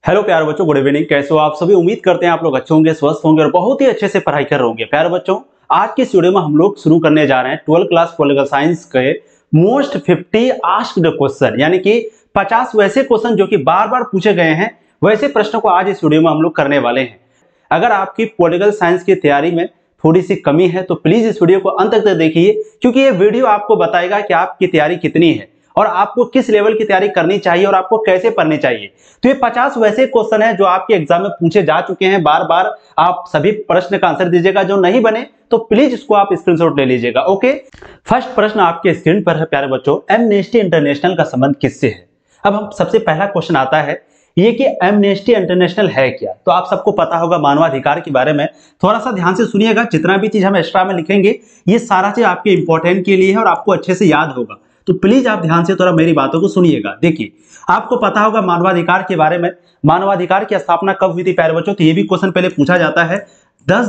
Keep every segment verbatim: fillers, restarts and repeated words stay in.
Hello प्यारे बच्चों, good evening. कैसे हो आप सभी? उम्मीद करते हैं आप लोग अच्छे होंगे, स्वस्थ होंगे और बहुत ही अच्छे से पढ़ाई कर रहे होंगे। प्यारे बच्चों, आज की इस वीडियो में हम लोग शुरू करने जा रहे हैं ट्वेल्थ क्लास पॉलिटिकल साइंस के मोस्ट फिफ्टी आस्क्ड क्वेश्चन, यानी कि पचास वैसे क्वेश्चन जो कि बार बार पूछे गए हैं, वैसे प्रश्नों को आज इस वीडियो में हम लोग करने वाले हैं। अगर आपकी पॉलिटिकल साइंस की तैयारी में थोड़ी सी कमी है तो प्लीज इस वीडियो को अंत तक देखिए, क्योंकि ये वीडियो आपको बताएगा कि आपकी तैयारी कितनी है और आपको किस लेवल की तैयारी करनी चाहिए और आपको कैसे पढ़नी चाहिए। तो ये पचास वैसे क्वेश्चन है जो आपके एग्जाम में पूछे जा चुके हैं बार बार। आप सभी प्रश्न का आंसर दीजिएगा, जो नहीं बने तो प्लीज इसको आप स्क्रीनशॉट ले लीजिएगा। ओके, फर्स्ट प्रश्न आपके स्क्रीन पर है प्यारे बच्चों, एमनेस्टी इंटरनेशनल का संबंध किससे है? अब हम सबसे पहला क्वेश्चन आता है ये कि एमनेस्टी इंटरनेशनल है क्या। तो आप सबको पता होगा मानवाधिकार के बारे में। थोड़ा सा ध्यान से सुनिएगा, जितना भी चीज हम एक्स्ट्रा में लिखेंगे ये सारा चीज आपके इंपॉर्टेंट के लिए है और आपको अच्छे से याद होगा। तो प्लीज आप ध्यान से थोड़ा मेरी बातों को सुनिएगा। देखिए, आपको पता होगा मानवाधिकार के बारे में, मानवाधिकार की स्थापना कब हुई थी प्यारे बच्चों? तो ये भी क्वेश्चन पहले पूछा जाता है। दस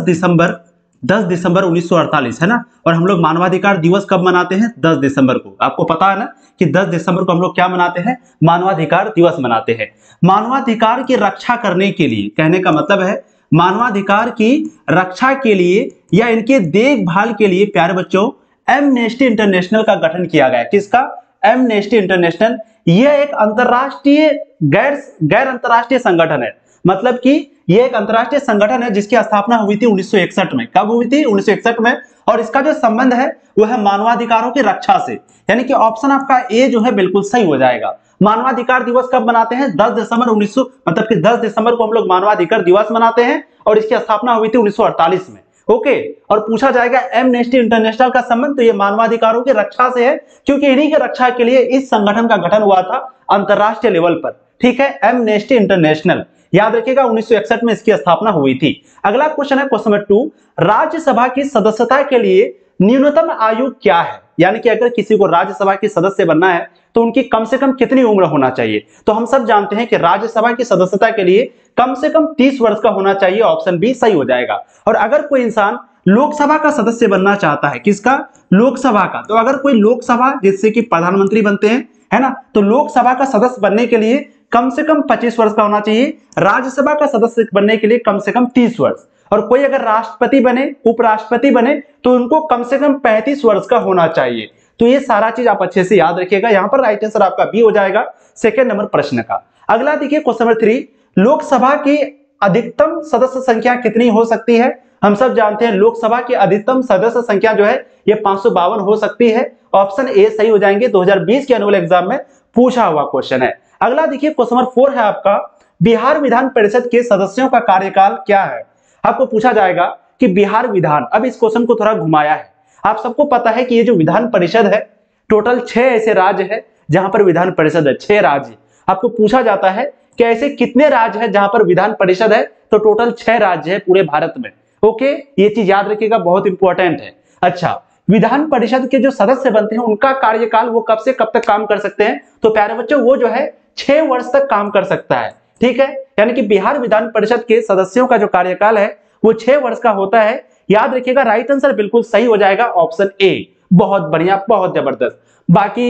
दिसंबर उन्नीस सौ अड़तालीस, है ना। और हम लोग मानवाधिकार दिवस कब मनाते हैं? दस दिसंबर को। आपको पता है ना कि दस दिसंबर को हम लोग क्या मनाते हैं? मानवाधिकार दिवस मनाते हैं। मानवाधिकार की रक्षा करने के लिए, कहने का मतलब है मानवाधिकार की रक्षा के लिए या इनके देखभाल के लिए प्यारे बच्चों एमनेस्टी इंटरनेशनल का गठन किया गया। किसका? Amnesty International. यह एक अंतरराष्ट्रीय गैर गैर अंतरराष्ट्रीय संगठन है। मतलब कि यह एक अंतरराष्ट्रीय संगठन है जिसकी स्थापना हुई थी उन्नीस सौ इकसठ में। कब हुई थी? उन्नीस सौ इकसठ में। और इसका जो संबंध है वो है मानवाधिकारों की रक्षा से, यानी कि ऑप्शन आपका ए जो है बिल्कुल सही हो जाएगा। मानवाधिकार दिवस कब मनाते हैं? दस दिसंबर उन्नीस सौ, मतलब कि दस दिसंबर को हम लोग मानवाधिकार दिवस मनाते हैं और इसकी स्थापना हुई थी उन्नीस सौ अड़तालीस में। ओके, और पूछा जाएगा एमनेस्टी इंटरनेशनल का संबंध, तो ये मानवाधिकारों की रक्षा से है, क्योंकि इन्हीं की रक्षा के लिए इस संगठन का गठन हुआ था अंतरराष्ट्रीय लेवल पर। ठीक है, एमनेस्टी इंटरनेशनल, याद रखिएगा उन्नीस सौ इकसठ में इसकी स्थापना हुई थी। अगला क्वेश्चन है क्वेश्चन नंबर टू, राज्यसभा की सदस्यता के लिए न्यूनतम आयु क्या है? यानी कि अगर किसी को राज्यसभा की सदस्य बनना है तो उनकी कम से कम कितनी उम्र होना चाहिए? तो हम सब जानते हैं कि राज्यसभा की सदस्यता के लिए कम से कम तीस वर्ष का होना चाहिए। ऑप्शन बी सही हो जाएगा। और अगर कोई इंसान लोकसभा का सदस्य बनना चाहता है, किसका? लोकसभा का। तो अगर कोई लोकसभा, जिससे कि प्रधानमंत्री बनते हैं, है ना, तो लोकसभा का सदस्य बनने के लिए कम से कम पच्चीस वर्ष का होना चाहिए। राज्यसभा का सदस्य बनने के लिए कम से कम तीस वर्ष। और कोई अगर राष्ट्रपति बने, उपराष्ट्रपति बने, तो उनको कम से कम पैंतीस वर्ष का होना चाहिए। तो ये सारा चीज आप अच्छे से याद रखिएगा। यहां पर राइट आंसर आपका बी हो जाएगा सेकंड नंबर प्रश्न का। अगला देखिए क्वेश्चन नंबर थ्री, लोकसभा की अधिकतम सदस्य संख्या कितनी हो सकती है? हम सब जानते हैं लोकसभा की अधिकतम सदस्य संख्या जो है ये पांच सौ बावन हो सकती है। ऑप्शन ए सही हो जाएंगे। दो हज़ार बीस के एनुअल एग्जाम में पूछा हुआ क्वेश्चन है। अगला देखिए क्वेश्चन नंबर फोर है आपका, बिहार विधान परिषद के सदस्यों का कार्यकाल क्या है? आपको पूछा जाएगा कि बिहार विधान, अब इस क्वेश्चन को थोड़ा घुमाया है। आप सबको पता है कि ये जो विधान परिषद है, टोटल छह ऐसे राज्य है जहां पर विधान परिषद है, छह राज्य। आपको पूछा जाता है कि ऐसे कितने राज्य है जहां पर विधान परिषद है? तो टोटल छह राज्य है पूरे भारत में। ओके, ये चीज याद रखिएगा, बहुत इंपॉर्टेंट है। अच्छा, विधान परिषद के जो सदस्य बनते हैं उनका कार्यकाल वो कब से कब तक काम कर सकते हैं? तो प्यारे बच्चों वो जो है छह वर्ष तक काम कर सकता है। ठीक है, यानी कि बिहार विधान परिषद के सदस्यों का जो कार्यकाल है वो छह वर्ष का होता है। याद रखिएगा, राइट आंसर बिल्कुल सही हो जाएगा ऑप्शन ए। बहुत बढ़िया, बहुत जबरदस्त। बाकी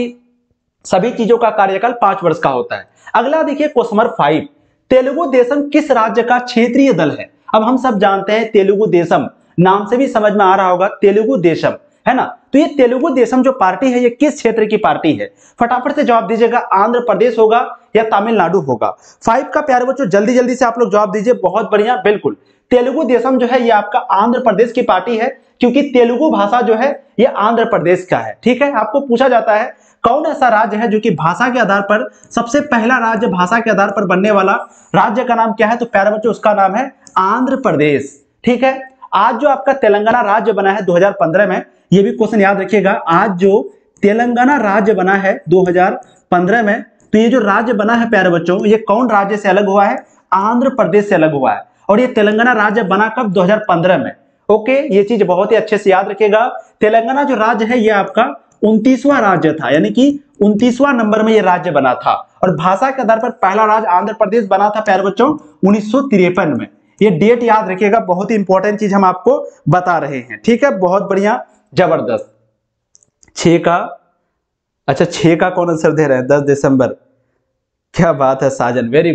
सभी चीजों का कार्यकाल पांच वर्ष का होता है। अगला देखिए question number five, Telugu Desam किस राज्य का क्षेत्रीय दल है? अब हम सब जानते हैं तेलुगु देशम, नाम से भी समझ में आ रहा होगा तेलुगु देशम, है ना। तो ये तेलुगु देशम जो पार्टी है ये किस क्षेत्र की पार्टी है? फटाफट से जवाब दीजिएगा। आंध्र प्रदेश होगा या तमिलनाडु होगा? फाइव का प्यारे बच्चों जल्दी जल्दी से आप लोग जवाब दीजिए। बहुत बढ़िया, बिल्कुल तेलुगु देशम जो है ये आपका आंध्र प्रदेश की पार्टी है, क्योंकि तेलुगु भाषा जो है ये आंध्र प्रदेश का है। ठीक है, आपको पूछा जाता है कौन ऐसा राज्य है जो कि भाषा के आधार पर सबसे पहला राज्य भाषा के आधार पर बनने वाला राज्य का नाम क्या है? तो प्यारे बच्चों उसका नाम है आंध्र प्रदेश। ठीक है, आज जो आपका तेलंगाना राज्य बना है दो हज़ार पंद्रह में, ये भी क्वेश्चन याद रखिएगा, आज जो तेलंगाना राज्य बना है दो हज़ार पंद्रह में, तो ये जो राज्य बना है प्यारे बच्चों ये कौन राज्य से अलग हुआ है? आंध्र प्रदेश से अलग हुआ है। और ये तेलंगाना राज्य बना कब? दो हज़ार पंद्रह में। ओके, ये चीज बहुत ही अच्छे से याद रखिएगा। तेलंगाना जो राज्य है ये आपका उनतीसवां राज्य था, यानी कि उनतीसवां नंबर में ये राज्य बना था। और भाषा के आधार पर पहला राज्य आंध्र प्रदेश बना था प्यारे बच्चों उन्नीस सौ तिरपन में। ये डेट याद रखिएगा, बहुत ही इंपॉर्टेंट चीज हम आपको बता रहे हैं। ठीक है, बहुत बढ़िया, जबरदस्त। छह का, अच्छा छह का कौन आंसर दे रहे हैं? दस दिसंबर, क्या बात है साजन, वेरी गुड।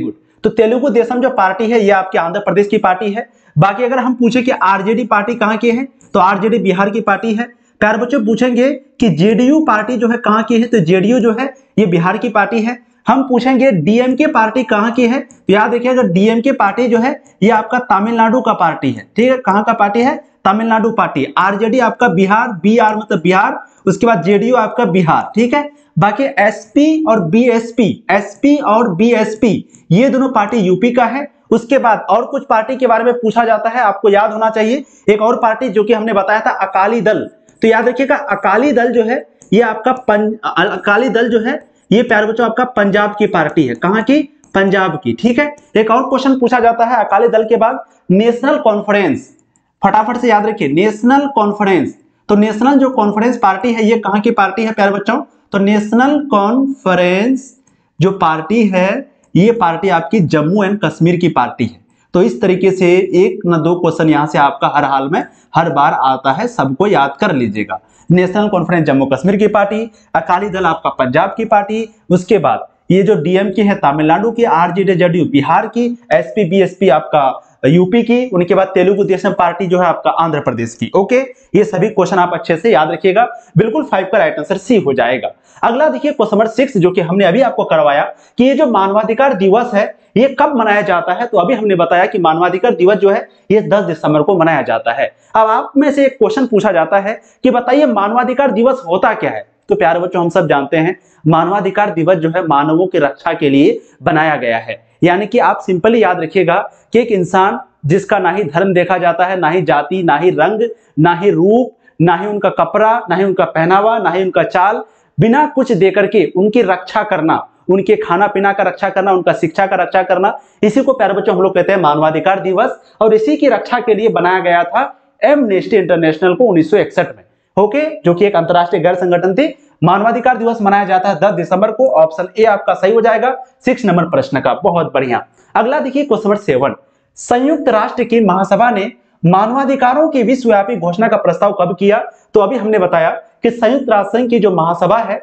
तो तेलुगु देशम जो पार्टी है ये आपके आंध्र प्रदेश की पार्टी है। बाकी अगर हम पूछे कि आरजेडी पार्टी कहाँ की है, तो आरजेडी बिहार की पार्टी है। प्यारे बच्चों पूछेंगे कि जेडीयू पार्टी जो है कहाँ की है, तो जेडीयू जो है ये बिहार की पार्टी है। हम पूछेंगे डीएमके पार्टी कहाँ की है, तो याद रखिए अगर डीएमके पार्टी जो है ये आपका तमिलनाडु का पार्टी है। ठीक है, कहाँ का पार्टी है, तमिलनाडु पार्टी। आरजेडी आपका बिहार, बी आर मतलब बिहार, उसके बाद जेडीयू आपका बिहार। ठीक है, बाकी एसपी और बीएसपी, एसपी और बीएसपी ये दोनों पार्टी यूपी का है। उसके बाद और कुछ पार्टी के बारे में पूछा जाता है, आपको याद होना चाहिए एक और पार्टी जो कि हमने बताया था अकाली दल। तो याद रखिएगा अकाली दल जो है ये आपका पंज अकाली दल जो है ये प्यारे बच्चों आपका पंजाब की पार्टी है। कहाँ की, पंजाब की। ठीक है, एक और क्वेश्चन पूछा जाता है अकाली दल के बाद नेशनल कॉन्फ्रेंस, फटाफट से याद रखिए नेशनल कॉन्फ्रेंस। तो नेशनल जो कॉन्फ्रेंस पार्टी है ये कहाँ की पार्टी है प्यारे बच्चों, तो नेशनल कॉन्फ्रेंस जो पार्टी है ये पार्टी आपकी जम्मू एंड कश्मीर की पार्टी है। तो इस तरीके से एक न दो क्वेश्चन यहां से आपका हर हाल में हर बार आता है, सबको याद कर लीजिएगा। नेशनल कॉन्फ्रेंस जम्मू कश्मीर की पार्टी, अकाली दल आपका पंजाब की पार्टी, उसके बाद ये जो डीएमके है तमिलनाडु की, आरजेडी जेडीयू बिहार की, एसपी बीएसपी आपका यूपी की, उनके बाद तेलुगु देशम पार्टी जो है आपका आंध्र प्रदेश की। ओके, ये सभी क्वेश्चन आप अच्छे से याद रखिएगा, बिल्कुल फाइव का राइट आंसर सी हो जाएगा। अगला देखिए क्वेश्चन नंबर सिक्स जो कि हमने अभी आपको करवाया कि ये जो मानवाधिकार दिवस है ये कब मनाया जाता है, तो अभी हमने बताया कि मानवाधिकार दिवस जो है ये दस दिसंबर को मनाया जाता है। अब आप में से एक क्वेश्चन पूछा जाता है कि बताइए मानवाधिकार दिवस होता क्या है, तो प्यारे बच्चों हम सब जानते हैं मानवाधिकार दिवस जो है मानवों की रक्षा के लिए बनाया गया है। यानी कि आप सिंपली याद रखिएगा कि एक इंसान जिसका ना ही धर्म देखा जाता है, ना ही जाति, ना ही रंग, ना ही रूप, ना ही उनका कपड़ा, ना ही उनका पहनावा, ना ही उनका चाल, बिना कुछ देकर के उनकी रक्षा करना, उनके खाना पीना का रक्षा करना, उनका शिक्षा का रक्षा करना, इसी को प्यारे बच्चों हम लोग कहते हैं मानवाधिकार दिवस। और इसी की रक्षा के लिए बनाया गया था एमनेस्टी इंटरनेशनल को उन्नीस सौ इकसठ में। ओके, जो कि एक अंतरराष्ट्रीय गैर संगठन थी। मानवाधिकार दिवस मनाया जाता है दस दिसंबर को। ऑप्शन ए आपका सही हो जाएगा सिक्स नंबर प्रश्न का। बहुत बढ़िया। अगला देखिए क्वेश्चन नंबर सेवन, संयुक्त राष्ट्र की महासभा ने मानवाधिकारों की विश्वव्यापी घोषणा का प्रस्ताव कब किया, तो अभी हमने बताया कि संयुक्त राष्ट्र संघ की जो महासभा है,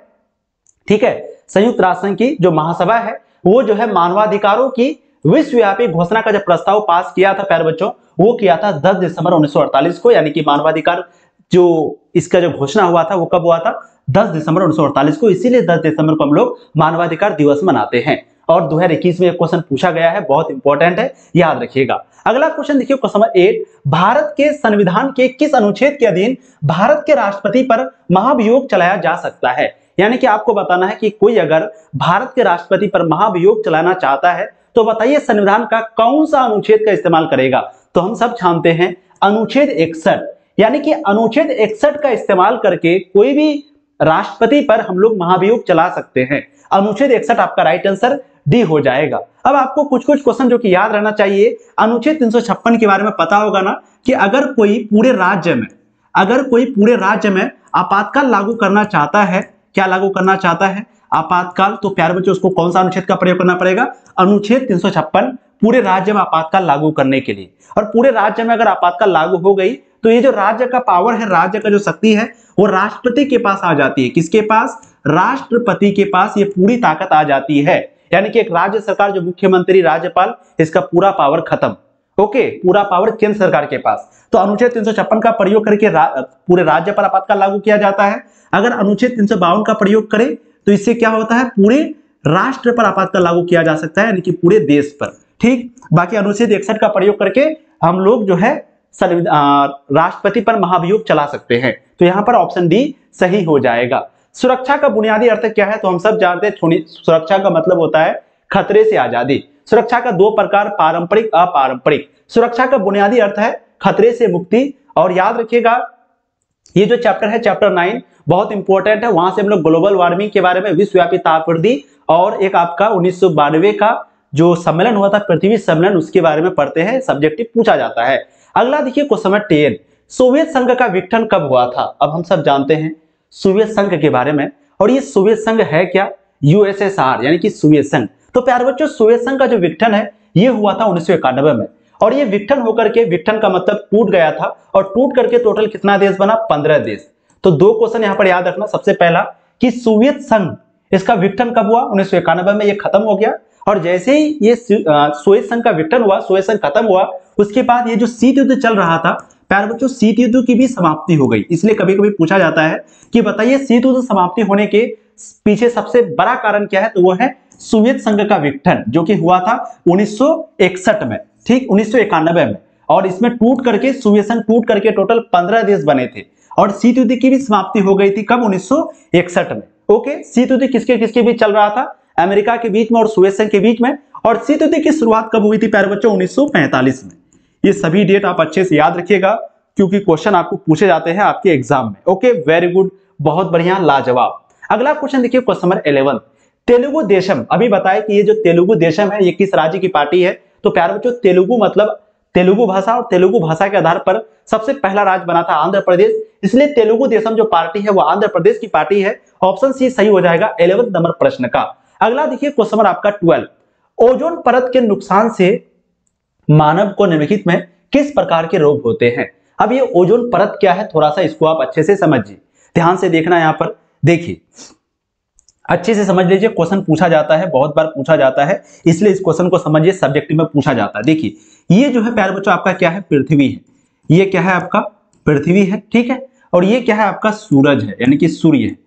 ठीक है, संयुक्त राष्ट्र संघ की जो महासभा है वो जो है मानवाधिकारों की विश्वव्यापी घोषणा का जो प्रस्ताव पास किया था प्यारे बच्चों वो किया था दस दिसंबर उन्नीस सौ अड़तालीस को। यानी कि मानवाधिकार जो इसका जो घोषणा हुआ था वो कब हुआ था, दस दिसंबर उन्नीस सौ अड़तालीस को। इसीलिए दस दिसंबर को हम लोग मानवाधिकार दिवस मनाते हैं। और दो हज़ार इक्कीस में एक क्वेश्चन पूछा गया है, बहुत इंपॉर्टेंट है, याद रखिएगा। अगला क्वेश्चन देखिए क्वेश्चन नंबर एट, भारत के संविधान के किस अनुच्छेद के अधीन भारत के राष्ट्रपति पर महाभियोग चलाया जा सकता है। यानी कि आपको बताना है कि कोई अगर भारत के राष्ट्रपति पर महाभियोग चलाना चाहता है तो बताइए संविधान का कौन सा अनुच्छेद का इस्तेमाल करेगा। तो हम सब जानते हैं अनुच्छेद इकसठ, यानी कि अनुच्छेद इकसठ का इस्तेमाल करके कोई भी राष्ट्रपति पर हम लोग महाभियोग चला सकते हैं। अनुच्छेद इकसठ आपका राइट आंसर डी हो जाएगा। अब आपको कुछ कुछ क्वेश्चन जो कि याद रहना चाहिए, अनुच्छेद तीन सौ छप्पन के बारे में पता होगा ना कि अगर कोई पूरे राज्य में अगर कोई पूरे राज्य में आपातकाल लागू करना चाहता है, क्या लागू करना चाहता है, आपातकाल, तो प्यारे बच्चों उसको कौन सा अनुच्छेद का प्रयोग करना पड़ेगा, अनुच्छेद तीन सौ छप्पन, पूरे राज्य में आपातकाल लागू करने के लिए। और पूरे राज्य में अगर आपातकाल लागू हो गई तो ये जो राज्य का पावर है, राज्य का जो शक्ति है वो राष्ट्रपति के पास आ जाती है। किसके पास, राष्ट्रपति के पास ये पूरी ताकत आ जाती है। यानी कि एक राज्य सरकार जो मुख्यमंत्री, राज्यपाल, इसका पूरा पावर खत्म। ओके, पूरा पावर केंद्र सरकार के पास। तो अनुच्छेद तीन सौ छप्पन का प्रयोग करके रा, पूरे राज्य पर आपातकाल लागू किया जाता है। अगर अनुच्छेद तीन सौ बावन का प्रयोग करें तो इससे क्या होता है, पूरे राष्ट्र पर आपातकाल लागू किया जा सकता है, यानी कि पूरे देश पर। ठीक, बाकी अनुच्छेद इकसठ का प्रयोग करके हम लोग जो है राष्ट्रपति पर महाभियोग चला सकते हैं। तो यहां पर ऑप्शन डी सही हो जाएगा। सुरक्षा का बुनियादी अर्थ क्या है, तो हम सब जानते हैं सुरक्षा का मतलब होता है खतरे से आजादी। सुरक्षा का दो प्रकार, पारंपरिक, अपारंपरिक। सुरक्षा का बुनियादी अर्थ है खतरे से मुक्ति। और याद रखिएगा ये जो चैप्टर है, चैप्टर नाइन, बहुत इंपॉर्टेंट है। वहां से हम लोग ग्लोबल वार्मिंग के बारे में, विश्वव्यापी ताप वृद्धि और एक आपका उन्नीस सौ बानवे का जो सम्मेलन हुआ था, पृथ्वी सम्मेलन, उसके बारे में पढ़ते हैं, सब्जेक्टिव पूछा जाता है। अगला देखिए क्वेश्चन नंबर टेन, सोवियत संघ का विघटन कब हुआ था। अब हम सब जानते हैं सोवियत संघ के बारे में, और ये सोवियत संघ है क्या, यूएसएसआर, यानी कि सोवियत संघ। तो प्यारे बच्चों सोवियत संघ का जो विघटन है ये हुआ था उन्नीस सौ इक्यानवे में। और ये विघटन होकर के, विघटन का मतलब टूट गया था, और टूट करके टोटल कितना देश बना, पंद्रह देश। तो दो क्वेश्चन यहाँ पर याद रखना। सबसे पहला कि सोवियत संघ, इसका विघटन कब हुआ, उन्नीस सौ इक्यानवे में ये खत्म हो गया। और जैसे ही ये सोवियत संघ का विघटन हुआ, सोवियत संघ खत्म हुआ, उसके बाद ये जो शीत युद्ध चल रहा था प्यारे बच्चों, शीत युद्ध की भी समाप्ति हो गई। इसलिए कभी कभी पूछा जाता है कि बताइए शीत युद्ध समाप्ति होने के पीछे सबसे बड़ा कारण क्या है, तो वो है सोवियत संघ का विघटन, जो कि हुआ था उन्नीस सौ इकसठ में, ठीक उन्नीस सौ इक्यानवे में। और इसमें टूट करके सोवियत संघ टूट करके टोटल पंद्रह देश बने थे। और शीत युद्ध की भी समाप्ति हो गई थी कब, उन्नीस सौ इकसठ में। ओके, शीत युद्ध किसके किसके बीच चल रहा था, अमेरिका के बीच में और सोवियत संघ के बीच में। और शीत युद्ध की शुरुआत कब हुई थी प्यारे बच्चों, उन्नीस सौ पैंतालीस में। ये सभी डेट आप अच्छे से याद रखिएगा, क्योंकि क्वेश्चन आपको पूछे जाते हैं आपके एग्जाम में। ओके, वेरी गुड, बहुत बढ़िया, लाजवाब। अगला क्वेश्चन देखिए, question number eleven, Telugu Desam. अभी बताए कि ये जो तेलुगु देशम है ये किस राज्य की पार्टी है, तो प्यारे बच्चों तेलुगु मतलब तेलुगु भाषा, और तेलुगु भाषा के आधार पर सबसे पहला राज्य बना था आंध्र प्रदेश, इसलिए तेलुगु देशम जो पार्टी है वो आंध्र प्रदेश की पार्टी है। ऑप्शन सी सही हो जाएगा इलेवेंथ नंबर प्रश्न का। अगला देखिए क्वेश्चन नंबर आपका ट्वेल्व, ओजोन परत के नुकसान से मानव को निम्नलिखित में किस प्रकार के रोग होते हैं। अब ये ओजोन परत क्या है, थोड़ा सा इसको आप अच्छे से समझिए, ध्यान से देखना। यहां पर देखिए, अच्छे से समझ लीजिए, क्वेश्चन पूछा जाता है, बहुत बार पूछा जाता है, इसलिए इस क्वेश्चन को समझिए, सब्जेक्टिव में पूछा जाता है। देखिए, ये जो है प्यारे बच्चों आपका क्या है, पृथ्वी है। ये क्या है आपका, पृथ्वी है, ठीक है। और ये क्या है आपका, सूरज है, यानी कि सूर्य है।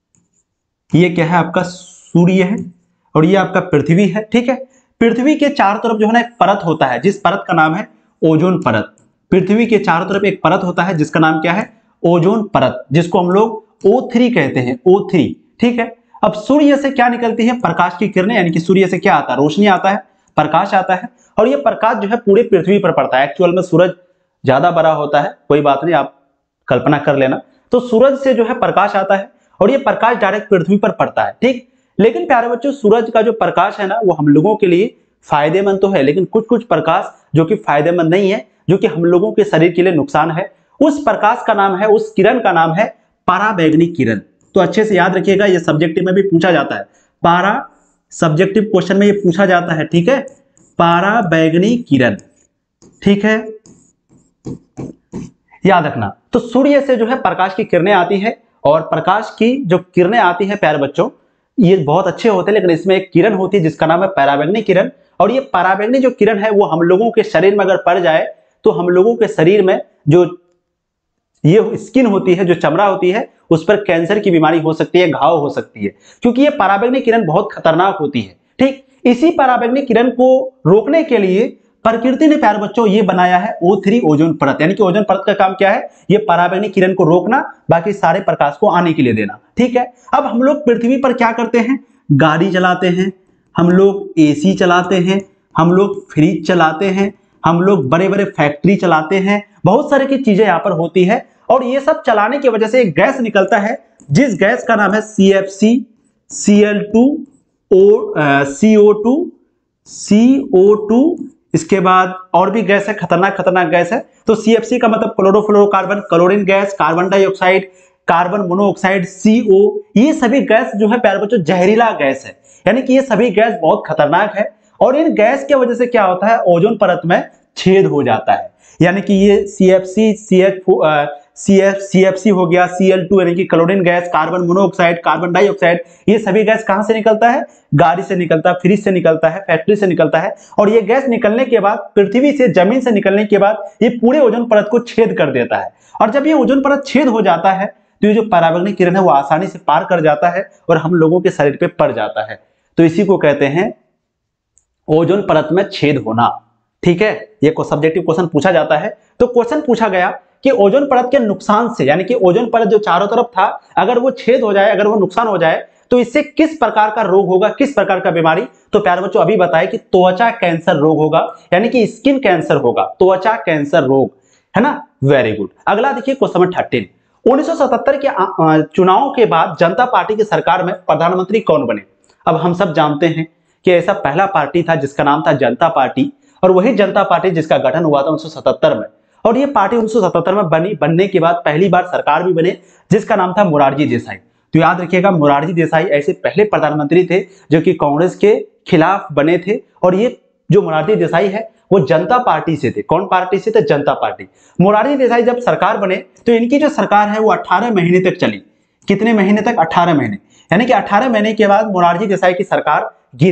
ये क्या है आपका, सूर्य है, और ये आपका पृथ्वी है, ठीक है। पृथ्वी के चारों तरफ जो है ना एक परत होता है, जिस परत का नाम है ओजोन परत। पृथ्वी के चारों तरफ एक परत होता है जिसका नाम क्या है, ओजोन परत, जिसको हम लोग ओ थ्री कहते हैं, ओ थ्री, ठीक है। अब सूर्य से क्या निकलती है, प्रकाश की किरणें, यानी कि सूर्य से क्या आता है, रोशनी आता है, प्रकाश आता है। और ये प्रकाश जो है पूरे पृथ्वी पर पड़ता है। एक्चुअल में सूरज ज्यादा बड़ा होता है, कोई बात नहीं, आप कल्पना कर लेना। तो सूरज से जो है प्रकाश आता है और ये प्रकाश डायरेक्ट पृथ्वी पर पड़ता है, ठीक। लेकिन प्यारे बच्चों, सूरज का जो प्रकाश है ना वो हम लोगों के लिए फायदेमंद तो है, लेकिन कुछ कुछ प्रकाश जो कि फायदेमंद नहीं है, जो कि हम लोगों के शरीर के लिए नुकसान है। उस प्रकाश का नाम है, उस किरण का नाम है पराबैंगनी किरण। तो अच्छे से याद रखिएगा, ये सब्जेक्टिव में भी पूछा जाता है, पारा सब्जेक्टिव क्वेश्चन में ये पूछा जाता है, ठीक है, पराबैंगनी किरण, ठीक है, याद रखना। तो सूर्य से जो है प्रकाश की किरणें आती है, और प्रकाश की जो किरणें आती है प्यारे बच्चों, ये बहुत अच्छे होते हैं, लेकिन इसमें एक किरण होती है जिसका नाम है पराबैंगनी किरण। और ये पराबैंगनी जो किरण है वो हम लोगों के शरीर में अगर पड़ जाए तो हम लोगों के शरीर में जो ये स्किन होती है, जो चमड़ा होती है, उस पर कैंसर की बीमारी हो सकती है, घाव हो सकती है, क्योंकि ये पराबैंगनी किरण बहुत खतरनाक होती है, ठीक। इसी पराबैंगनी किरण को रोकने के लिए प्रकृति ने प्यारे बच्चों ये बनाया है ओ थ्री ओजोन परत। यानी कि ओजोन परत का काम क्या है, ये पराबैंगनी किरण को रोकना, बाकी सारे प्रकाश को आने के लिए देना, ठीक है। अब हम लोग पृथ्वी पर क्या करते हैं, गाड़ी चलाते हैं, हम लोग एसी चलाते हैं, हम लोग फ्रिज चलाते हैं, हम लोग बड़े बड़े फैक्ट्री चलाते हैं, बहुत सारी की चीजें यहाँ पर होती है। और ये सब चलाने की वजह से एक गैस निकलता है, जिस गैस का नाम है C F C, C L two O, C O two, C O two, इसके बाद और भी गैस है, खतरनाक खतरनाक गैस है। तो सी एफ सी का मतलब chlorofluorocarbon, chlorine gas, carbon dioxide, carbon monoxide, C O, ये सभी गैस जो है प्यारे बच्चों जहरीला गैस है, यानी कि ये सभी गैस बहुत खतरनाक है। और इन गैस की वजह से क्या होता है, ओजोन परत में छेद हो जाता है। यानी कि ये C F C, C H C F C F C हो गया, सी एल टू यानी कि chlorine gas, carbon monoxide, carbon dioxide, ये सभी गैस कहां से निकलता है, गाड़ी से निकलता है, फ्रिज से निकलता है, फैक्ट्री से निकलता है। और ये गैस निकलने के बाद पृथ्वी से, जमीन से निकलने के बाद ये पूरे ओजोन परत को छेद कर देता है। और जब ये ओजोन परत छेद हो जाता है तो ये जो पराबैंगनी किरण है वो आसानी से पार कर जाता है और हम लोगों के शरीर पे पड़ जाता है। तो इसी को कहते हैं ओजोन परत में छेद होना, ठीक है। ये को सब्जेक्टिव क्वेश्चन पूछा जाता है। तो क्वेश्चन पूछा गया कि ओजोन परत के नुकसान से, यानी कि ओजोन परत जो चारों तरफ था, अगर वो छेद हो जाए, अगर वो नुकसान हो जाए, तो इससे किस प्रकार का रोग होगा, किस प्रकार का बीमारी। तो प्यारे बच्चों अभी बताए कि त्वचा कैंसर रोग होगा, यानी कि स्किन कैंसर होगा, त्वचा कैंसर रोग, है ना, वेरी गुड। अगला देखिए क्वेश्चन नंबर थर्टीन, उन्नीस सौ सतहत्तर के चुनाव के बाद जनता पार्टी की सरकार में प्रधानमंत्री कौन बने। अब हम सब जानते हैं कि ऐसा पहला पार्टी था जिसका नाम था जनता पार्टी, और वही जनता पार्टी जिसका गठन हुआ था उन्नीस सौ सतहत्तर में। और ये पार्टी उन्नीस सौ सतहत्तर में बनी, बनने के बाद पहली बार सरकार भी बने, जिसका नाम था मोरारजी देसाई। तो याद रखिएगा, मोरारजी देसाई ऐसे पहले प्रधानमंत्री थे जो कि कांग्रेस के खिलाफ बने थे। और ये जो मोरारजी देसाई है वो जनता पार्टी से थे। कौन पार्टी से थे, जनता पार्टी। मोरारजी देसाई जब सरकार बने तो इनकी जो सरकार है वो अठारह महीने तक चली। कितने महीने तक, अठारह महीने। यानी कि अठारह महीने के बाद मोरारजी देसाई की सरकार गिर गई।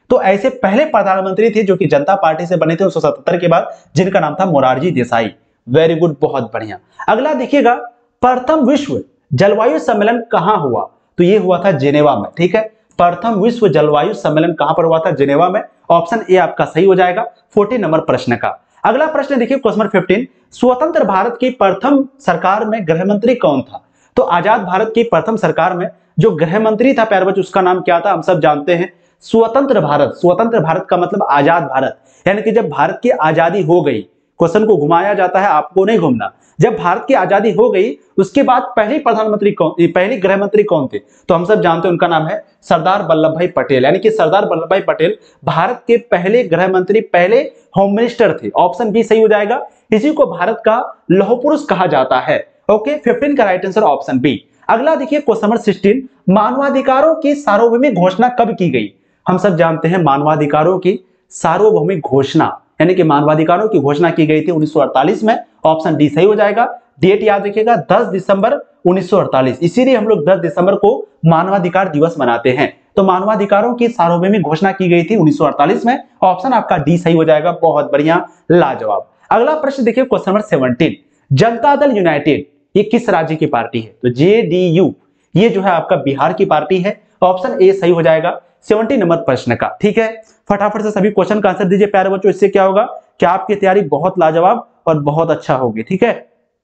तो ऐसे पहले प्रधानमंत्री थे जो कि जनता पार्टी से बने थे उन्नीस सौ सतहत्तर के बाद, जिनका नाम था मोरारजी देसाई। वेरी गुड, बहुत बढ़िया। अगला देखिएगा, प्रथम विश्व जलवायु सम्मेलन कहां हुआ? तो ये हुआ था जेनेवा में। ठीक है, प्रथम विश्व जलवायु सम्मेलन कहां पर हुआ था? जेनेवा में। ऑप्शन ए आपका सही हो जाएगा चौदह नंबर प्रश्न का। अगला प्रश्न देखिए, क्वेश्चन नंबर पंद्रह, स्वतंत्र भारत की प्रथम सरकार में गृह मंत्री कौन था? तो आजाद भारत की प्रथम सरकार में जो गृह मंत्री था प्यारे बच्चों, उसका नाम क्या था? हम सब जानते हैं स्वतंत्र भारत। स्वतंत्र भारत का मतलब आजाद भारत, यानी कि जब भारत की आजादी हो गई, क्वेश्चन को घुमाया जाता है, आपको नहीं घूमना। जब भारत की आजादी हो गई उसके बाद पहली प्रधानमंत्री कौन, पहली गृह मंत्री कौन थे? तो हम सब जानते हैं उनका नाम है सरदार वल्लभ भाई पटेल, यानी कि सरदार वल्लभ भाई पटेल भारत के पहले गृह मंत्री, पहले होम मिनिस्टर थे। ऑप्शन बी सही हो जाएगा। इसी को भारत का लौह पुरुष कहा जाता है। ओके, पंद्रह का राइट आंसर ऑप्शन बी। अगला देखिए, क्वेश्चन नंबर सोलह, मानवाधिकारों की सार्वभौमिक घोषणा कब की गई? हम सब जानते हैं मानवाधिकारों की सार्वभौमिक घोषणा, यानी कि मानवाधिकारों की घोषणा की गई थी उन्नीस सौ अड़तालीस में। ऑप्शन डी सही हो जाएगा। डेट याद रखिएगा, दस दिसंबर उन्नीस सौ अड़तालीस, इसीलिए हम लोग दस दिसंबर को मानवाधिकार दिवस मनाते हैं। तो मानवाधिकारों की सार्वभौमिक घोषणा की गई थी उन्नीस सौ अड़तालीस में। ऑप्शन आपका डी सही हो जाएगा। बहुत बढ़िया, लाजवाब। अगला प्रश्न देखिए, क्वेश्चन नंबर सत्रह, जनता दल यूनाइटेड ये किस राज्य की पार्टी है? तो जेडीयू ये जो है आपका बिहार की पार्टी है। ऑप्शन ए सही हो जाएगा सत्तर नंबर प्रश्न का। ठीक है, फटाफट से सभी क्वेश्चन का आंसर दीजिए प्यारे बच्चों। इससे क्या होगा कि आपकी तैयारी बहुत लाजवाब और बहुत अच्छा होगी। ठीक है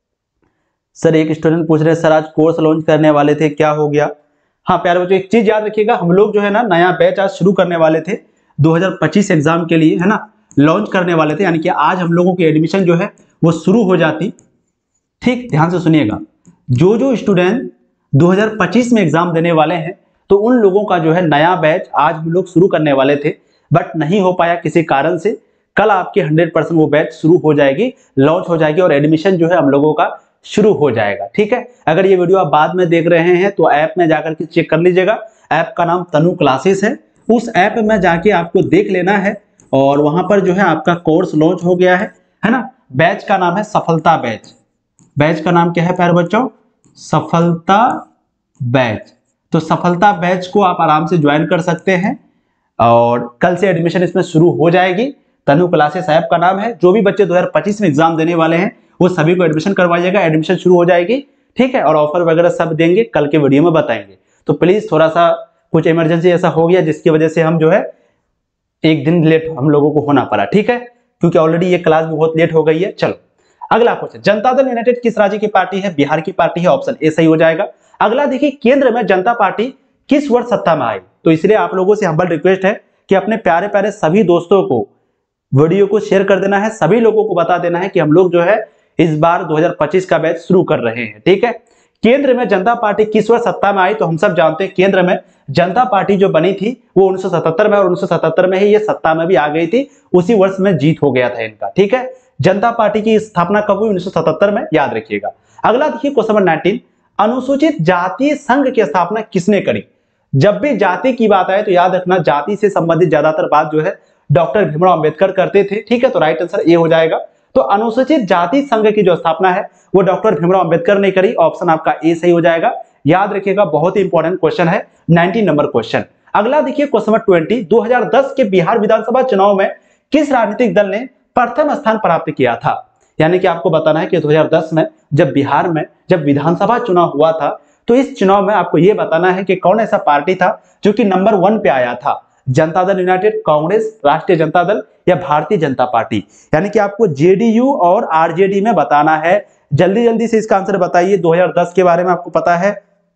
सर, एक स्टूडेंट पूछ रहे हैं सर आज कोर्स लॉन्च करने वाले थे, क्या हो गया? हाँ प्यारे बच्चों, एक चीज याद रखिएगा, हम लोग जो है ना नया बैच आज शुरू करने वाले थे दो हज़ार पच्चीस एग्जाम के लिए, है ना, लॉन्च करने वाले थे, यानी कि आज हम लोगों की एडमिशन जो है वो शुरू हो जाती। ठीक, ध्यान से सुनिएगा, जो जो स्टूडेंट दो हज़ार पच्चीस में एग्जाम देने वाले हैं तो उन लोगों का जो है नया बैच आज हम लोग शुरू करने वाले थे, बट नहीं हो पाया किसी कारण से। कल आपके हंड्रेड परसेंट वो बैच शुरू हो जाएगी, लॉन्च हो जाएगी और एडमिशन जो है हम लोगों का शुरू हो जाएगा। ठीक है, अगर ये वीडियो आप बाद में देख रहे हैं तो ऐप में जाकर के चेक कर लीजिएगा। ऐप का नाम तनु क्लासेस है, उस ऐप में जाके आपको देख लेना है और वहां पर जो है आपका कोर्स लॉन्च हो गया है, है ना। बैच का नाम है सफलता बैच। बैच का नाम क्या है प्यारे बच्चों? सफलता बैच। तो सफलता बैच को आप आराम से ज्वाइन कर सकते हैं और कल से एडमिशन इसमें शुरू हो जाएगी। तनु क्लासेस ऐप का नाम है। जो भी बच्चे दो हज़ार पच्चीस में एग्जाम देने वाले हैं वो सभी को एडमिशन करवाइएगा, एडमिशन शुरू हो जाएगी। ठीक है, और ऑफर वगैरह सब देंगे, कल के वीडियो में बताएंगे। तो प्लीज थोड़ा सा कुछ इमरजेंसी ऐसा हो गया जिसकी वजह से हम जो है एक दिन लेट हम लोगों को होना पड़ा। ठीक है, क्योंकि ऑलरेडी ये क्लास भी बहुत लेट हो गई है। चलो अगला क्वेश्चन, जनता दल यूनाइटेड किस राज्य की पार्टी है? बिहार की पार्टी है। ऑप्शन ए सही हो जाएगा। अगला देखिए, केंद्र में जनता पार्टी किस वर्ष सत्ता में आई? तो इसलिए आप लोगों से हम्बल रिक्वेस्ट है कि अपने प्यारे प्यारे सभी दोस्तों को वीडियो को शेयर कर देना है, सभी लोगों को बता देना है कि हम लोग जो है इस बार दो हज़ार पच्चीस का बैच शुरू कर रहे हैं। ठीक है, केंद्र में जनता पार्टी किस वर्ष सत्ता में आई? तो हम सब जानते हैं केंद्र में जनता पार्टी जो बनी थी वो उन्नीस सौ सतहत्तर में, और उन्नीस सौ सतहत्तर में ही ये सत्ता में भी आ गई थी, उसी वर्ष में जीत हो गया था इनका। ठीक है, जनता पार्टी की स्थापना कब हुई? उन्नीस सौ सतहत्तर में, याद रखिएगा। अगला देखिए क्वेश्चन नंबर उन्नीस, अनुसूचित जाति संघ की स्थापना किसने करी? जब भी जाति की बात आए तो याद रखना जाति से संबंधित ज्यादातर बात जो है डॉक्टर भीमराव अंबेडकर करते थे। ठीक है, तो राइट आंसर ए हो जाएगा। तो अनुसूचित जाति संघ की जो स्थापना है वो डॉक्टर भीमराव अंबेडकर ने करी। ऑप्शन आपका ए सही हो जाएगा। याद रखिएगा, बहुत ही इंपॉर्टेंट क्वेश्चन है, उन्नीस नंबर क्वेश्चन। अगला देखिए क्वेश्चन नंबर बीस, दो हज़ार दस के बिहार विधानसभा चुनाव में किस राजनीतिक दल ने प्रथम स्थान प्राप्त किया था? यानी कि आपको बताना है कि दो हज़ार दस में जब बिहार में जब विधानसभा चुनाव हुआ था तो इस चुनाव में आपको यह बताना है कि कौन ऐसा पार्टी था जो कि नंबर वन पे आया था। जनता दल यूनाइटेड, कांग्रेस, राष्ट्रीय जनता दल या भारतीय जनता पार्टी। यानी कि आपको जेडीयू और आरजेडी में बताना है। जल्दी जल्दी से इसका आंसर बताइए। दो हज़ार दस के बारे में आपको पता है?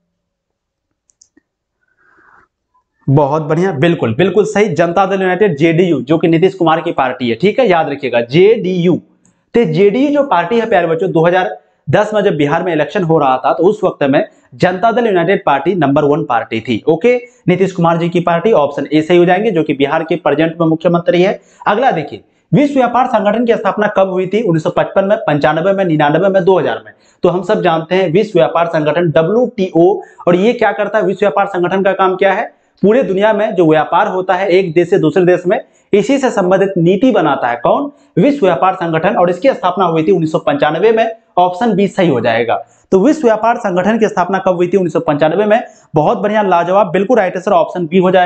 बहुत बढ़िया, बिल्कुल बिल्कुल सही, जनता दल यूनाइटेड, जेडीयू, जो कि नीतीश कुमार की पार्टी है। ठीक है, याद रखिएगा जेडीयू। तो जेडीयू जो पार्टी है प्यारे बच्चों, दो हज़ार दस में जब बिहार में इलेक्शन हो रहा था तो उस वक्त में Janata Dal United party number one party थी। ओके, नीतीश कुमार जी की पार्टी। ऑप्शन ए सही हो जाएंगे, जो कि बिहार के प्रेजेंट में मुख्यमंत्री है। अगला देखिए, विश्व व्यापार संगठन की स्थापना कब हुई थी? उन्नीस सौ पचपन में, पंचानवे में, निन्यानवे में, दो हज़ार में। तो हम सब जानते हैं विश्व व्यापार संगठन डब्ल्यूटीओ, और ये क्या करता है? विश्व व्यापार संगठन का काम क्या है? पूरे दुनिया में जो व्यापार होता है एक देश से दूसरे देश में, इसी से संबंधित नीति बनाता है। कौन? विश्व व्यापार संगठन, और इसकी स्थापना हुई थी उन्नीस सौ पंचानवे में। ऑप्शन बी सही हो जाएगा। तो विश्व व्यापार संगठन की स्थापना कब हुई थी? उन्नीस सौ पंचानवे में। बहुत बढ़िया, लाजवाब, बिल्कुल राइट आंसर ऑप्शन बी हो जाएगा।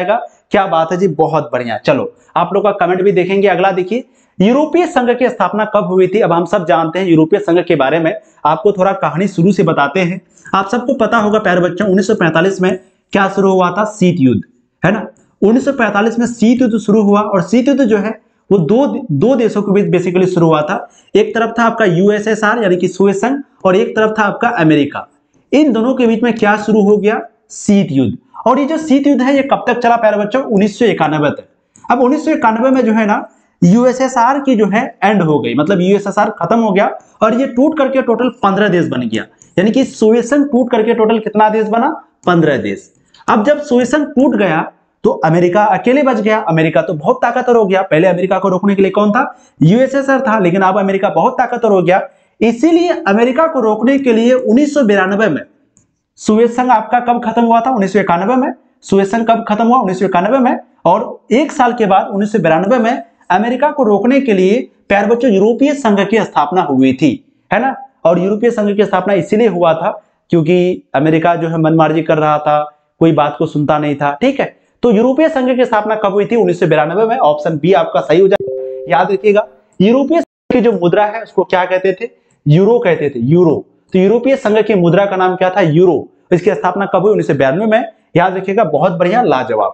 क्या बात है जी, बहुत बढ़िया। चलो आप लोग का कमेंट भी देखेंगे। अगला देखिए, यूरोपीय संघ की स्थापना कब हुई थी। अब हम सब जानते हैं यूरोपीय संघ के बारे में, आपको थोड़ा कहानी शुरू से बताते हैं। आप सबको पता होगा प्यारे बच्चों, उन्नीस सौ पैंतालीस में क्या शुरू हुआ था, शीत युद्ध, है ना। उन्नीस सौ पैंतालीस में शीत युद्ध शुरू हुआ, और शीत युद्ध जो है वो दो दो देशों के बीच बेसिकली शुरू हुआ था। एक तरफ था आपका यूएसएसआर यानी कि सोवियत संघ, और एक तरफ था आपका अमेरिका। इन दोनों के बीच में क्या शुरू हो गया, शीत युद्ध। और ये जो शीत युद्ध है ये कब तक चला प्यारे बच्चों, उन्नीस सौ इक्यानवे तक। अब उन्नीस सौ इक्यानवे में जो है ना यूएसएसआर की जो है एंड हो गई, मतलब यूएसएसआर खत्म हो गया, और ये टूट करके टोटल पंद्रह देश बन गया। यानी कि सोवियत संघ टूट करके टोटल कितना देश बना, पंद्रह देश। अब जब सोवियत संघ टूट गया तो अमेरिका अकेले बच गया। अमेरिका तो बहुत ताकतवर हो गया, पहले अमेरिका को रोकने के लिए कौन था, यूएसएसआर था, लेकिन अब अमेरिका बहुत ताकतवर हो गया। इसीलिए अमेरिका को रोकने के लिए उन्नीस सौ बिरानवे में सोवियत संघ आपका कब खत्म हुआ था, उन्नीस सौ इक्यानवे में। सोवियत संघ कब खत्म हुआ, उन्नीस सौ इक्यानवे में। और एक साल के बाद उन्नीस सौ बिरानवे में अमेरिका को रोकने के लिए प्यारे बच्चों यूरोपीय संघ की स्थापना हुई थी, है ना। और यूरोपीय संघ की स्थापना इसीलिए हुआ था क्योंकि अमेरिका जो है मनमार्जी कर रहा था, कोई बात को सुनता नहीं था, ठीक है। तो यूरोपीय संघ की स्थापना कब हुई थी, उन्नीस सौ बिरानवे में। ऑप्शन बी आपका सही हो जाएगा। याद रखिएगा, यूरोपीय संघ की जो मुद्रा है उसको क्या कहते थे, यूरो कहते थे, यूरो। तो यूरोपीय संघ की मुद्रा का नाम क्या था, यूरो। इसकी स्थापना कब हुई, उन्नीस सौ बिरानवे में। याद रखिएगा, बहुत बढ़िया, लाजवाब।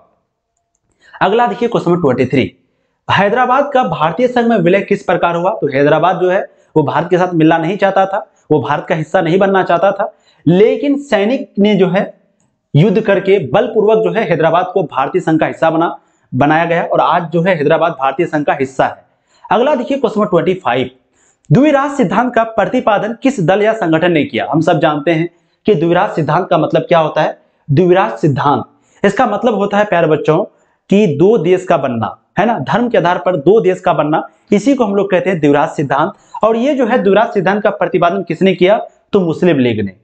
अगला देखिए क्वेश्चन नंबर तेईस, हैदराबाद का भारतीय संघ में विलय किस प्रकार हुआ। तो हैदराबाद जो है वो भारत के साथ मिलना नहीं चाहता था, वो भारत का हिस्सा नहीं बनना चाहता था, लेकिन सैनिक ने जो है युद्ध करके बलपूर्वक जो है हैदराबाद को भारतीय संघ का हिस्सा बना बनाया गया, और आज जो है हैदराबाद भारतीय संघ का हिस्सा है। अगला देखिए क्वेश्चन नंबर पच्चीस, द्विराष्ट्र सिद्धांत का प्रतिपादन किस दल या संगठन ने किया। हम सब जानते हैं कि द्विराष्ट्र सिद्धांत का मतलब क्या होता है। द्विराष्ट्र सिद्धांत, इसका मतलब होता है प्यारे बच्चों कि दो देश का बनना, है ना, धर्म के आधार पर दो देश का बनना, इसी को हम लोग कहते हैं द्विराष्ट्र सिद्धांत। और ये जो है द्विराष्ट्र सिद्धांत का प्रतिपादन किसने किया, तो मुस्लिम लीग ने।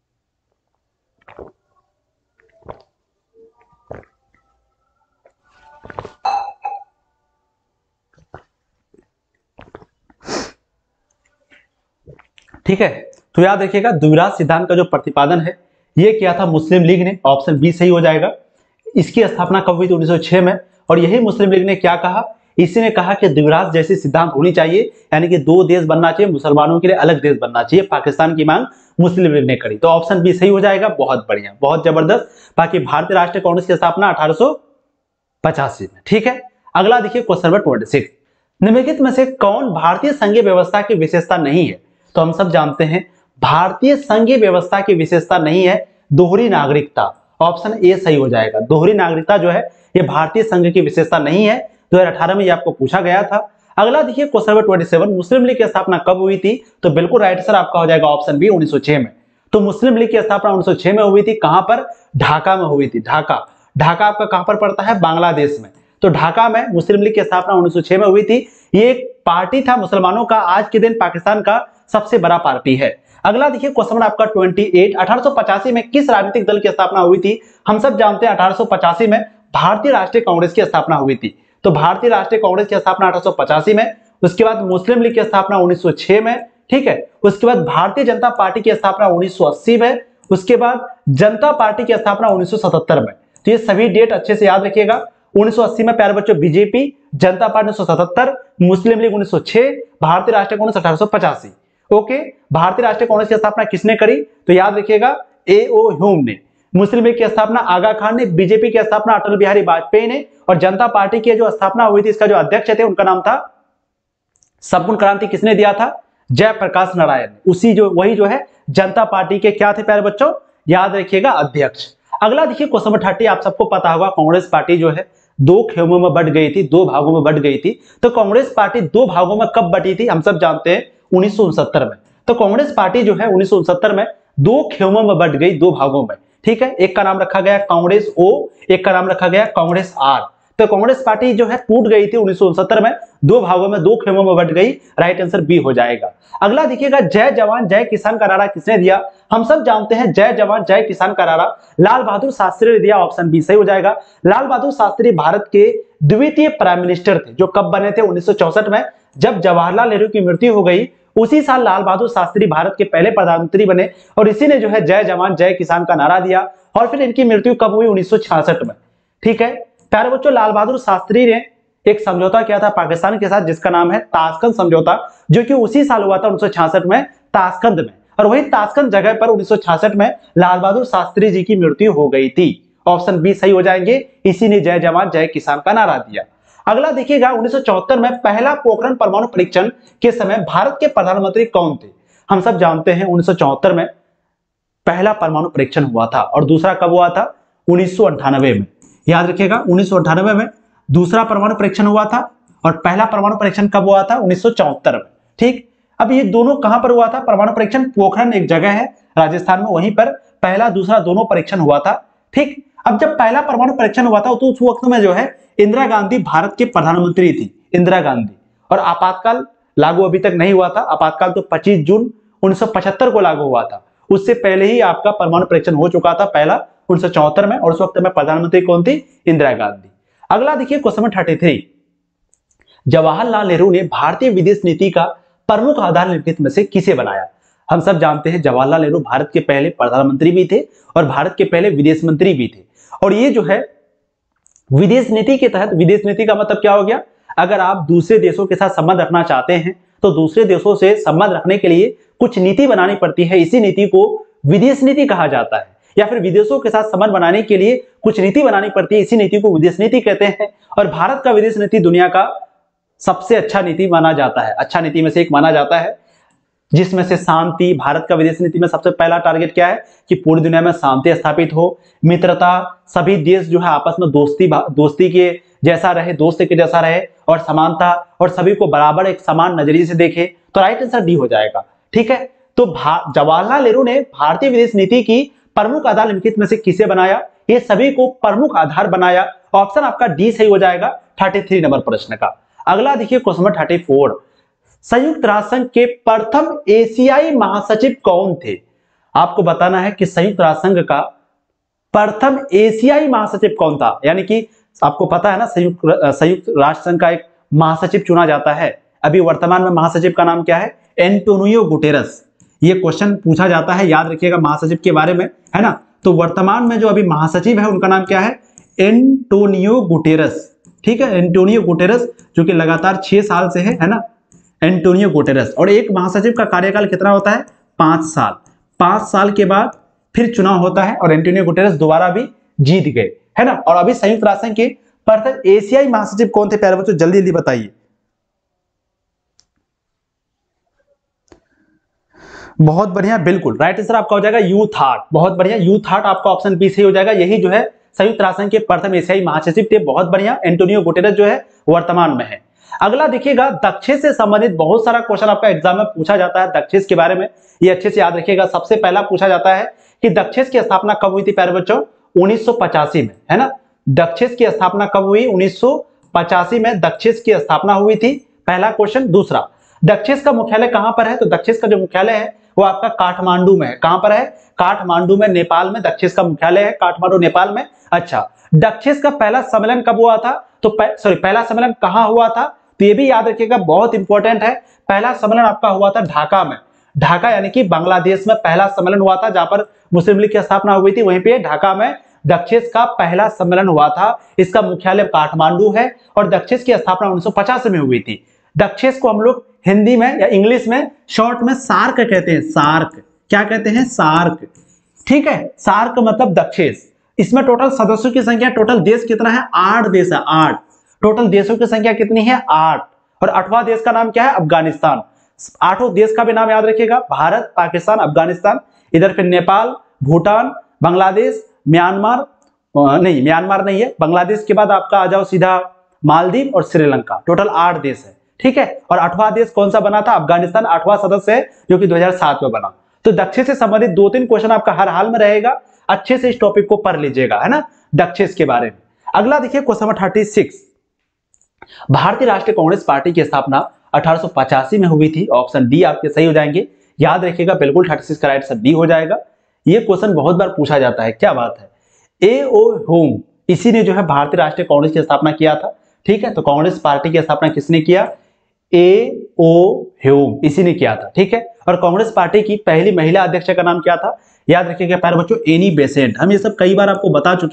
ठीक है, तो याद रखिएगा द्विराष्ट्र सिद्धांत का जो प्रतिपादन है ये किया था मुस्लिम लीग ने। ऑप्शन बी सही हो जाएगा। इसकी स्थापना कब हुई थी, उन्नीस सौ छह में। और यही मुस्लिम लीग ने क्या कहा, इसी ने कहा कि द्विराष्ट्र जैसी सिद्धांत होनी चाहिए, यानी कि दो देश बनना चाहिए, मुसलमानों के लिए अलग देश बनना चाहिए। पाकिस्तान की मांग मुस्लिम लीग ने करी, तो ऑप्शन बी सही हो जाएगा। बहुत बढ़िया, बहुत जबरदस्त। बाकी भारतीय राष्ट्रीय कांग्रेस की स्थापना अठारह सौ पचासी में। ठीक है, अगला देखिए क्वेश्चन नंबर छब्बीस, निम्नलिखित में से कौन भारतीय संघीय व्यवस्था की विशेषता नहीं है। तो हम सब जानते हैं भारतीय संघीय व्यवस्था की विशेषता नहीं है दोहरी नागरिकता। ऑप्शन ए सही हो जाएगा। दोहरी नागरिकता जो है ये भारतीय संघ की विशेषता नहीं है। दो हज़ार अठारह में ये आपको पूछा गया था। अगला देखिए क्वेश्चन नंबर सत्ताईस, मुस्लिम लीग की स्थापना कब हुई थी। तो बिल्कुल राइट सर आपका हो जाएगा ऑप्शन बी उन्नीस सौ छह में। तो मुस्लिम लीग की स्थापना उन्नीस सौ छह में हुई थी। कहां पर, ढाका में हुई थी। ढाका, ढाका आपका कहां पर पड़ता है, बांग्लादेश में। तो ढाका में मुस्लिम लीग की स्थापना उन्नीस सौ छह में हुई थी। ये एक पार्टी था मुसलमानों का, आज के दिन पाकिस्तान का सबसे बड़ा पार्टी है। अगला देखिए क्वेश्चन आपका अट्ठाईस, अठारह सौ पचासी में किस राजनीतिक दल की स्थापना हुई थी। हम सब जानते हैं अठारह सौ पचासी में भारतीय राष्ट्रीय कांग्रेस की स्थापना हुई थी। तो भारतीय राष्ट्रीय कांग्रेस की स्थापना अठारह सौ पचासी में, उसके बाद मुस्लिम लीग की स्थापना उन्नीस सौ छह में, ठीक है। उसके बाद भारतीय जनता पार्टी की स्थापना उन्नीस सौ अस्सी में, उसके बाद जनता पार्टी की स्थापना उन्नीस सौ सतहत्तर में। तो ये सभी डेट अच्छे से याद रखिएगा। उन्नीस सौ अस्सी में प्यारे बच्चों बीजेपी, जनता पार्टी उन्नीस सौ सतहत्तर, मुस्लिम लीग उन्नीस सौ छह, भारतीय राष्ट्रीय कांग्रेस अठारह सौ पचासी। ओके, भारतीय राष्ट्रीय कांग्रेस की स्थापना किसने करी, तो याद रखिएगा ए ओ ह्यूम ने। मुस्लिम लीग की स्थापना आगा खान ने, बीजेपी की स्थापना अटल बिहारी वाजपेयी ने, और जनता पार्टी की जो स्थापना हुई थी इसका जो अध्यक्ष थे उनका नाम था, संपूर्ण क्रांति किसने दिया था, जयप्रकाश नारायण। उसी जो वही जो है जनता पार्टी के क्या थे प्यारे बच्चों, याद रखिएगा अध्यक्ष। अगला देखिए क्वेश्चन नंबर तीस, आप सबको पता होगा कांग्रेस पार्टी जो है दो खेमों में बट गई थी, दो भागों में बट गई थी। तो कांग्रेस पार्टी दो भागों में कब बटी थी, हम सब जानते हैं उन्नीस सौ उनसत्तर में। तो कांग्रेस पार्टी जो है उन्नीस सौ उनसत्तर में दो खेमों में बट गई, दो भागों में, ठीक है। एक का नाम रखा गया कांग्रेस ओ, एक का नाम रखा गया कांग्रेस आर। तो कांग्रेस पार्टी जो है टूट गई थी उन्नीस सौ उनसत्तर में, दो भागों में, दो खेमों में बट गई। राइट आंसर बी हो जाएगा। अगला देखिएगा जय जवान जय किसान का नारा किसने दिया। हम सब जानते हैं जय जवान जय किसान का नारा लाल बहादुर शास्त्री ने दिया। ऑप्शन बी सही हो जाएगा। लाल बहादुर शास्त्री भारत के द्वितीय प्राइम मिनिस्टर थे, जो कब बने थे, उन्नीस सौ चौसठ में। जब जवाहरलाल नेहरू की मृत्यु हो गई उसी साल लाल बहादुर शास्त्री भारत के पहले प्रधानमंत्री बने, और इसी ने जो है जय जवान जय किसान का नारा दिया। और फिर इनकी मृत्यु कब हुई, उन्नीस सौ छियासठ में, ठीक है। प्यारे बच्चों लाल बहादुर शास्त्री ने एक समझौता किया था पाकिस्तान के साथ जिसका नाम है ताशकंद समझौता, जो कि उसी साल हुआ था उन्नीस सौ छियासठ में ताशकंद में, और वही ताशकंद जगह पर उन्नीस सौ छियासठ में लाल बहादुर शास्त्री जी की मृत्यु हो गई थी। ऑप्शन बी सही हो जाएंगे, इसी ने जय जवान जय किसान का नारा दिया। अगला देखिएगा उन्नीस सौ चौहत्तर में पहला पोखरण परमाणु परीक्षण के समय भारत के प्रधानमंत्री कौन थे? हम सब जानते हैं उन्नीस सौ चौहत्तर में पहला परमाणु परीक्षण हुआ था, और दूसरा कब हुआ था? उन्नीस सौ अंठानवे में। याद रखिएगा उन्नीस सौ अंठानवे में दूसरा परमाणु परीक्षण हुआ था, और पहला परमाणु परीक्षण कब हुआ था? उन्नीस सौ चौहत्तर में। ठीक, अब ये दोनों कहां पर हुआ था? परमाणु परीक्षण पोखरण एक जगह है राजस्थान में, वहीं पर पहला दूसरा दोनों परीक्षण हुआ था। ठीक, अब जब पहला परमाणु परीक्षण हुआ था तो उस वक्त में जो है इंदिरा गांधी भारत की प्रधानमंत्री थी, इंदिरा गांधी, और आपातकाल लागू अभी तक नहीं हुआ था। आपातकाल तो पच्चीस जून उन्नीस सौ पचहत्तर को लागू हुआ था, उससे पहले ही आपका परमाणु परीक्षण हो चुका था पहला उन्नीस सौ चौहत्तर में, और उस वक्त में प्रधानमंत्री कौन थी? इंदिरा गांधी। अगला देखिए क्वेश्चन नंबर तैंतीस, जवाहरलाल नेहरू ने भारतीय विदेश नीति का प्रमुख आधार निम्नलिखित में से किसे बनाया? हम सब जानते हैं जवाहरलाल नेहरू भारत के पहले प्रधानमंत्री भी थे और भारत के पहले विदेश मंत्री भी थे, और ये जो है विदेश नीति के तहत, विदेश नीति का मतलब क्या हो गया? अगर आप दूसरे देशों के साथ संबंध रखना चाहते हैं तो दूसरे देशों से संबंध रखने के लिए कुछ नीति बनानी पड़ती है, इसी नीति को विदेश नीति कहा जाता है। या फिर विदेशों के साथ संबंध बनाने के लिए कुछ नीति बनानी पड़ती है, इसी नीति को विदेश नीति कहते हैं। और भारत का विदेश नीति दुनिया का सबसे अच्छा नीति माना जाता है, अच्छा नीति में से एक माना जाता है, जिसमें से शांति, भारत का विदेश नीति में सबसे पहला टारगेट क्या है कि पूरी दुनिया में शांति स्थापित हो, मित्रता, सभी देश जो है आपस में दोस्ती दोस्ती के जैसा रहे, दोस्त के जैसा रहे, और समानता, और सभी को बराबर एक समान नजरिए से देखे। तो राइट आंसर डी हो जाएगा। ठीक है, तो जवाहरलाल नेहरू ने भारतीय विदेश नीति की प्रमुख आधार निम्नलिखित में से किसे बनाया? ये सभी को प्रमुख आधार बनाया। ऑप्शन आपका डी सही हो जाएगा तैंतीस नंबर प्रश्न का। अगला देखिए क्वेश्चन नंबर चौंतीस, संयुक्त राष्ट्र संघ के प्रथम एशियाई महासचिव कौन थे? आपको बताना है कि संयुक्त राष्ट्र संघ का प्रथम एशियाई महासचिव कौन था। यानी कि आपको पता है ना, संयुक्त संयुक्त राष्ट्र संघ का एक महासचिव चुना जाता है। अभी वर्तमान में महासचिव का नाम क्या है? Antonio Guterres. ये क्वेश्चन पूछा जाता है, याद रखिएगा महासचिव के बारे में, है ना। तो वर्तमान में जो अभी महासचिव है उनका नाम क्या है? Antonio Guterres. ठीक है, एंटोनियो गुटेरस, जो कि लगातार छह साल से है है ना, एंटोनियो गुटेरस। और एक महासचिव का कार्यकाल कितना होता है? पांच साल। पांच साल के बाद फिर चुनाव होता है, और एंटोनियो गुटेरस दोबारा भी जीत गए, है ना। और अभी संयुक्त राष्ट्र संघ के प्रथम एशियाई महासचिव कौन थे प्यारे बच्चों? जल्दी जल्दी बताइए। बहुत बढ़िया, बिल्कुल राइट आंसर आपका हो जाएगा यू थाट। बहुत बढ़िया, यू थाट आपका ऑप्शन बी सही हो जाएगा। यही जो है संयुक्त राष्ट्र संघ के प्रथम एशियाई महासचिव थे। बहुत बढ़िया, एंटोनियो गुटेरस जो है वर्तमान में है। अगला देखिएगा, दक्षिण से संबंधित बहुत सारा क्वेश्चन आपका एग्जाम में पूछा जाता है दक्षिण के बारे में, ये अच्छे से याद रखिएगा। सबसे पहला पूछा जाता है कि दक्षिण की स्थापना कब हुई थी प्यारे बच्चों? उन्नीस सौ पचासी में, है ना। दक्षिण की स्थापना कब हुई? उन्नीस सौ पचासी में दक्षिण की स्थापना हुई थी, पहला क्वेश्चन। दूसरा, दक्षिण का मुख्यालय कहां पर है? तो दक्षिण का जो मुख्यालय है वो आपका काठमांडू में है। कहां पर है? काठमांडू में, नेपाल में दक्षिण का मुख्यालय है, काठमांडू नेपाल में। अच्छा, दक्षिण का पहला सम्मेलन कब हुआ था? तो सॉरी पहला सम्मेलन कहां हुआ था? तो ये भी याद रखिएगा, बहुत इंपॉर्टेंट है। पहला सम्मेलन आपका हुआ था ढाका में। ढाका यानी कि बांग्लादेश में पहला सम्मेलन हुआ था, जहां पर मुस्लिम लीग की स्थापना हुई थी, वहीं पे ढाका में दक्षिण का पहला सम्मेलन हुआ था। इसका मुख्यालय काठमांडू है, और दक्षिण की स्थापना उन्नीस सौ पचास में हुई थी। दक्षिण को हम लोग हिंदी में या इंग्लिश में शॉर्ट में सार्क कहते हैं। सार्क क्या कहते हैं? सार्क। ठीक है, सार्क मतलब दक्षिण। इसमें टोटल सदस्यों की संख्या, टोटल देश कितना है? आठ देश है, आठ। टोटल देशों की संख्या कितनी है? आठ। और आठवां देश का नाम क्या है? अफगानिस्तान। आठों देश का भी नाम याद रखिएगा, भारत, पाकिस्तान, अफगानिस्तान, इधर फिर नेपाल, भूटान, बांग्लादेश, म्यांमार, नहीं म्यांमार नहीं है, बांग्लादेश के बाद आपका आ जाओ सीधा मालदीव और श्रीलंका। टोटल आठ देश है। ठीक है, और आठवां देश कौन सा बना था? अफगानिस्तान आठवां सदस्य है, जो कि दो हज़ार सात में बना। तो दक्षिण से संबंधित दो तीन क्वेश्चन आपका हर हाल में रहेगा, अच्छे से इस टॉपिक को पढ़ लीजिएगा, है ना, दक्षिण के बारे में। अगला देखिए क्वेश्चन नंबर छत्तीस, भारतीय राष्ट्रीय कांग्रेस पार्टी की स्थापना अठारह सौ पचासी में हुई थी। ऑप्शन डी आपके सही हो जाएंगे, याद रखिएगा, बिल्कुल छत्तीस का राइट आंसर डी हो जाएगा। ये क्वेश्चन बहुत बार पूछा जाता है, क्या बात है। ए ओ ह्यूम, इसी ने जो है भारतीय राष्ट्रीय कांग्रेस की स्थापना किया था। ठीक है, तो कांग्रेस पार्टी की स्थापना किसने किया? ए ओ ह्यूम, इसी ने किया था। ठीक है, और कांग्रेस पार्टी की पहली महिला अध्यक्ष का नाम क्या था? याद रखिएगा प्यारे बच्चों, एनी बेसेंट। हम ये सब कई बार आपको बता चुके हैं।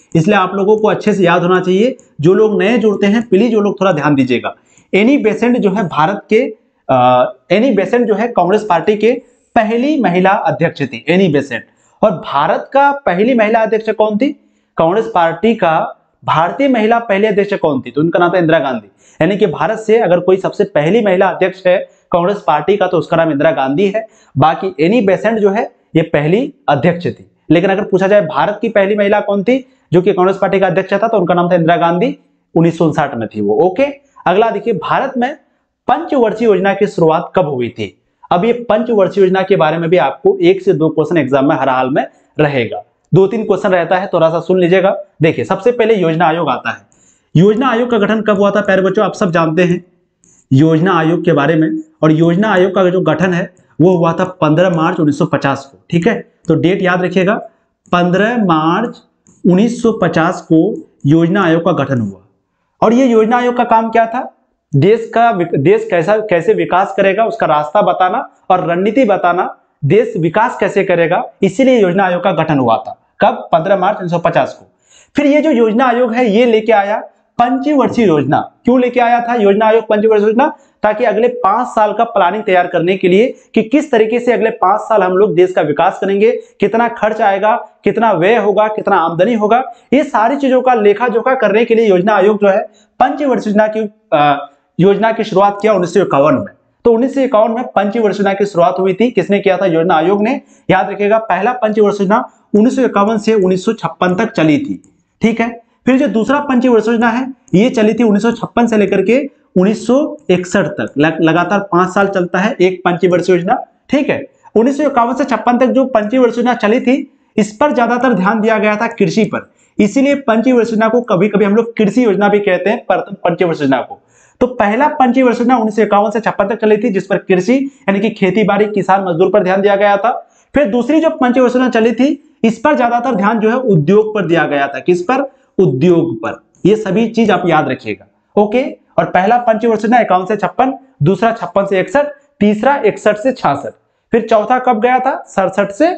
इसलिए आप लोगों को अच्छे से याद होना चाहिए। जो लोग नए जुड़ते हैं प्लीज वो लोग थोड़ा ध्यान दीजिएगा। एनी बेसेंट जो है भारत के आ, एनी बेसेंट जो है कांग्रेस पार्टी के पहली महिला अध्यक्ष थी, एनी बेसेंट। और भारत का पहली महिला अध्यक्ष कौन थी? कांग्रेस पार्टी का भारतीय महिला पहली अध्यक्ष कौन थी? तो उनका नाम था इंदिरा गांधी। यानी कि भारत से अगर कोई सबसे पहली महिला अध्यक्ष है कांग्रेस पार्टी का तो उसका नाम इंदिरा गांधी है। बाकी एनी बेसेंट जो है ये पहली अध्यक्ष थी। लेकिन अगर पूछा जाए भारत की पहली महिला कौन थी जो कि कांग्रेस पार्टी का अध्यक्ष था, तो उनका नाम था इंदिरा गांधी, उन्नीस सौ उनसठ में थी वो। ओके, अगला देखिए, भारत में पंचवर्षीय योजना की शुरुआत कब हुई थी? अब ये पंचवर्षीय योजना के बारे में भी आपको एक से दो क्वेश्चन एग्जाम में हर हाल में रहेगा, दो तीन क्वेश्चन रहता है, थोड़ा सा सुन लीजिएगा। देखिए, सबसे पहले योजना आयोग आता है। योजना आयोग का गठन कब हुआ था प्यारे बच्चों? आप सब जानते हैं योजना आयोग के बारे में। और योजना आयोग का जो गठन है वो हुआ था पंद्रह मार्च उन्नीस सौ पचास को। ठीक है, तो डेट याद रखिएगा, पंद्रह मार्च उन्नीस सौ पचास को योजना आयोग का गठन हुआ। और ये योजना आयोग का काम क्या था? देश का देश कैसा कैसे विकास करेगा उसका रास्ता बताना और रणनीति बताना, देश विकास कैसे करेगा, इसीलिए योजना आयोग का गठन हुआ था। कब? पंद्रह मार्च उन्नीस सौ पचास को। फिर ये जो योजना आयोग है ये लेके आया पंचवर्षीय योजना। क्यों लेके आया था योजना आयोग पंचवर्षीय योजना? ताकि अगले पांच साल का प्लानिंग तैयार करने के लिए कि किस तरीके से अगले पांच साल हम लोग देश का विकास करेंगे, कितना खर्च आएगा, कितना व्यय होगा, कितना आमदनी होगा, ये सारी चीजों का लेखा जोखा करने के लिए योजना आयोग जो है पंचवर्षीय योजना की आ, योजना की शुरुआत किया उन्नीस सौ इक्यावन में। तो उन्नीस सौ इक्यावन में पंचवर्षीय योजना की शुरुआत हुई थी। किसने किया था? योजना आयोग ने। याद रखिएगा, पहला पंचवर्षीय योजना उन्नीस सौ इक्यावन से उन्नीस सौ छप्पन तक चली थी। ठीक है, फिर जो दूसरा पंचवर्षीय योजना है ये चली थी उन्नीस सौ छप्पन से लेकर के उन्नीस सौ इकसठ तक, लगातार पांच साल चलता है एक पंचवर्षीय योजना। ठीक है, उन्नीस सौ इक्यावन से छप्पन तक जो पंचवर्षीय योजना चली थी इस पर ज्यादातर ध्यान दिया गया था कृषि पर, इसीलिए पंचवर्षीय योजना को कभी कभी हम लोग कृषि योजना भी कहते हैं, प्रथम पंचवर्षीय योजना को। तो पहला पंचवर्षीय योजना उन्नीस सौ इक्यावन से छप्पन तक चली थी जिस पर कृषि यानी कि खेती बाड़ी, किसान मजदूर पर ध्यान दिया गया था। फिर दूसरी जो पंचवर्षीय योजना चली थी इस पर ज्यादातर ध्यान जो है उद्योग पर दिया गया था। किस पर? उद्योग पर। ये सभी चीज आप याद रखिएगा। ओके, और पहला पंचवर्षीय योजना इक्यावन से छप्पन, दूसरा छप्पन से इकसठ, तीसरा इकसठ से छियासठ, फिर चौथा कब गया था? सड़सठ से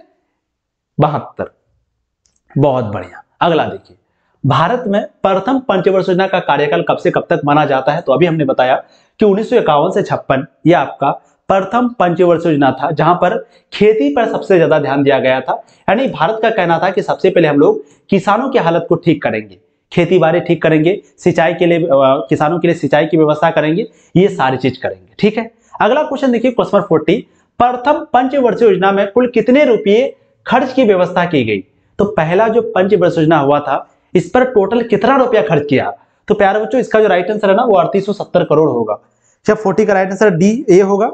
बहत्तर। बहुत बढ़िया। अगला देखिए, भारत में प्रथम पंचवर्षीय योजना का कार्यकाल कब से कब तक माना जाता है? तो अभी हमने बताया कि उन्नीस सौ इक्यावन से छप्पन यह आपका प्रथम पंचवर्षीय योजना था जहां पर खेती पर सबसे ज्यादा ध्यान दिया गया था। यानी भारत का कहना था कि सबसे पहले हम लोग किसानों की हालत को ठीक करेंगे, खेती बाड़ी ठीक करेंगे, सिंचाई के लिए किसानों के लिए सिंचाई की व्यवस्था करेंगे, ये सारी चीज करेंगे। ठीक है, अगला क्वेश्चन देखिए, क्वेश्चन नंबर फोर्टी, प्रथम पंचवर्षीय योजना में कुल कितने रुपये खर्च की व्यवस्था की गई? तो पहला जो पंचवर्षीय योजना हुआ था इस पर टोटल कितना रुपया खर्च किया? तो प्यारे बच्चों इसका जो राइट आंसर है ना वो अड़तीस सौ सत्तर करोड़ होगा। क्या फोर्टी का राइट आंसर डी ए होगा?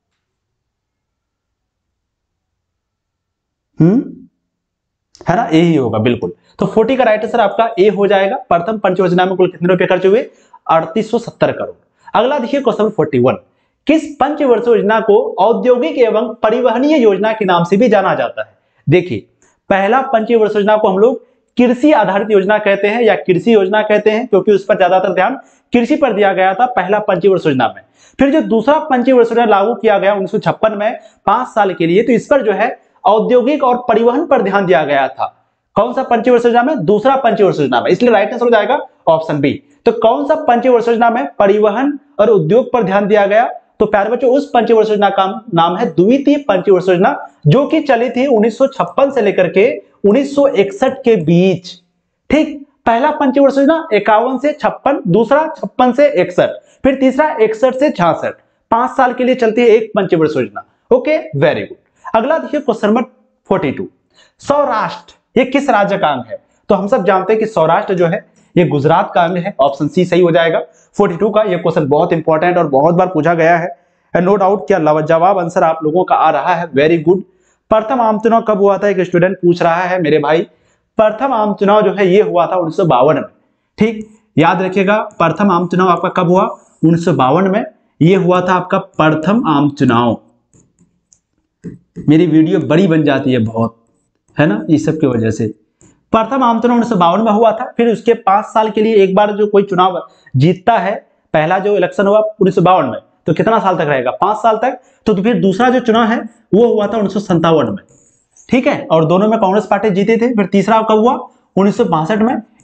हम्म है ना, ए ही होगा बिल्कुल। तो फोर्टी का राइट आंसर आपका ए हो जाएगा। प्रथम पंचवर्षीय योजना में कुल कितने रुपए खर्च हुए? अड़तीस सौ सत्तर करोड़। अगला देखिए क्वेश्चन फोर्टी वन, किस पंचवर्षीय योजना को औद्योगिक एवं परिवहनीय योजना के नाम से भी जाना जाता है? देखिए, पहला पंचवर्षीय योजना को हम लोग कृषि आधारित योजना कहते हैं या कृषि योजना कहते हैं क्योंकि उस पर ज्यादातर ध्यान कृषि पर दिया गया था पहला पंचवर्षीय योजना में। फिर जो दूसरा पंचवर्षीय योजना लागू किया गया उन्नीस सौ छप्पन में पांच साल के लिए, तो इस पर जो है औद्योगिक और परिवहन पर ध्यान दिया गया था। कौन सा पंचवर्षीय योजना में? दूसरा पंचवर्षीय योजना में, इसलिए राइट आंसर हो जाएगा ऑप्शन बी। तो कौन सा पंचवर्षीय योजना में परिवहन और उद्योग पर ध्यान दिया गया? तो प्यारे बच्चों उस पंचवर्षीय योजना का नाम है द्वितीय पंचवर्षीय योजना, जो कि चली थी उन्नीस सौ छप्पन से लेकर के उन्नीस सौ इकसठ के बीच। ठीक, पहला पंचवर्षीय योजना इक्यावन से छप्पन, दूसरा छप्पन से इकसठ, फिर तीसरा इकसठ से छियासठ, पांच साल के लिए चलती है एक पंचवर्षीय योजना। Okay, very good. अगला देखिए question number forty two, Saurashtra ये किस राज्य का अंग है? तो हम सब जानते हैं कि सौराष्ट्र जो है ये गुजरात का अंग है, ऑप्शन सी सही हो जाएगा। फोर्टी टू का ये क्वेश्चन बहुत इंपॉर्टेंट और बहुत बार पूछा गया है, नो डाउट क्या जवाब आंसर आप लोगों का आ रहा है, वेरी गुड। प्रथम आम चुनाव कब हुआ था? एक स्टूडेंट पूछ रहा है मेरे भाई। प्रथम आम चुनाव जो है ये हुआ था उन्नीस सौ बावन में। ठीक, याद रखिएगा, प्रथम आम चुनाव आपका कब हुआ? उन्नीस सौ बावन में ये हुआ था आपका प्रथम आम चुनाव। मेरी वीडियो बड़ी बन जाती है बहुत, है ना, इस सब की वजह से। प्रथम आम चुनाव उन्नीस सौ बावन में हुआ था। फिर उसके पांच साल के लिए एक बार जो कोई चुनाव जीतता है, पहला जो इलेक्शन हुआ उन्नीस सौ बावन में, तो कितना साल तक रहेगा? पांच साल तक। तो, तो फिर दूसरा जो चुनाव है वो हुआ था उन्नीस सौ सत्तावन में। ठीक है, और दोनों में कांग्रेस पार्टी जीती थी। फिर तीसरा कब हुआ? उन्नीस सौ बासठ में।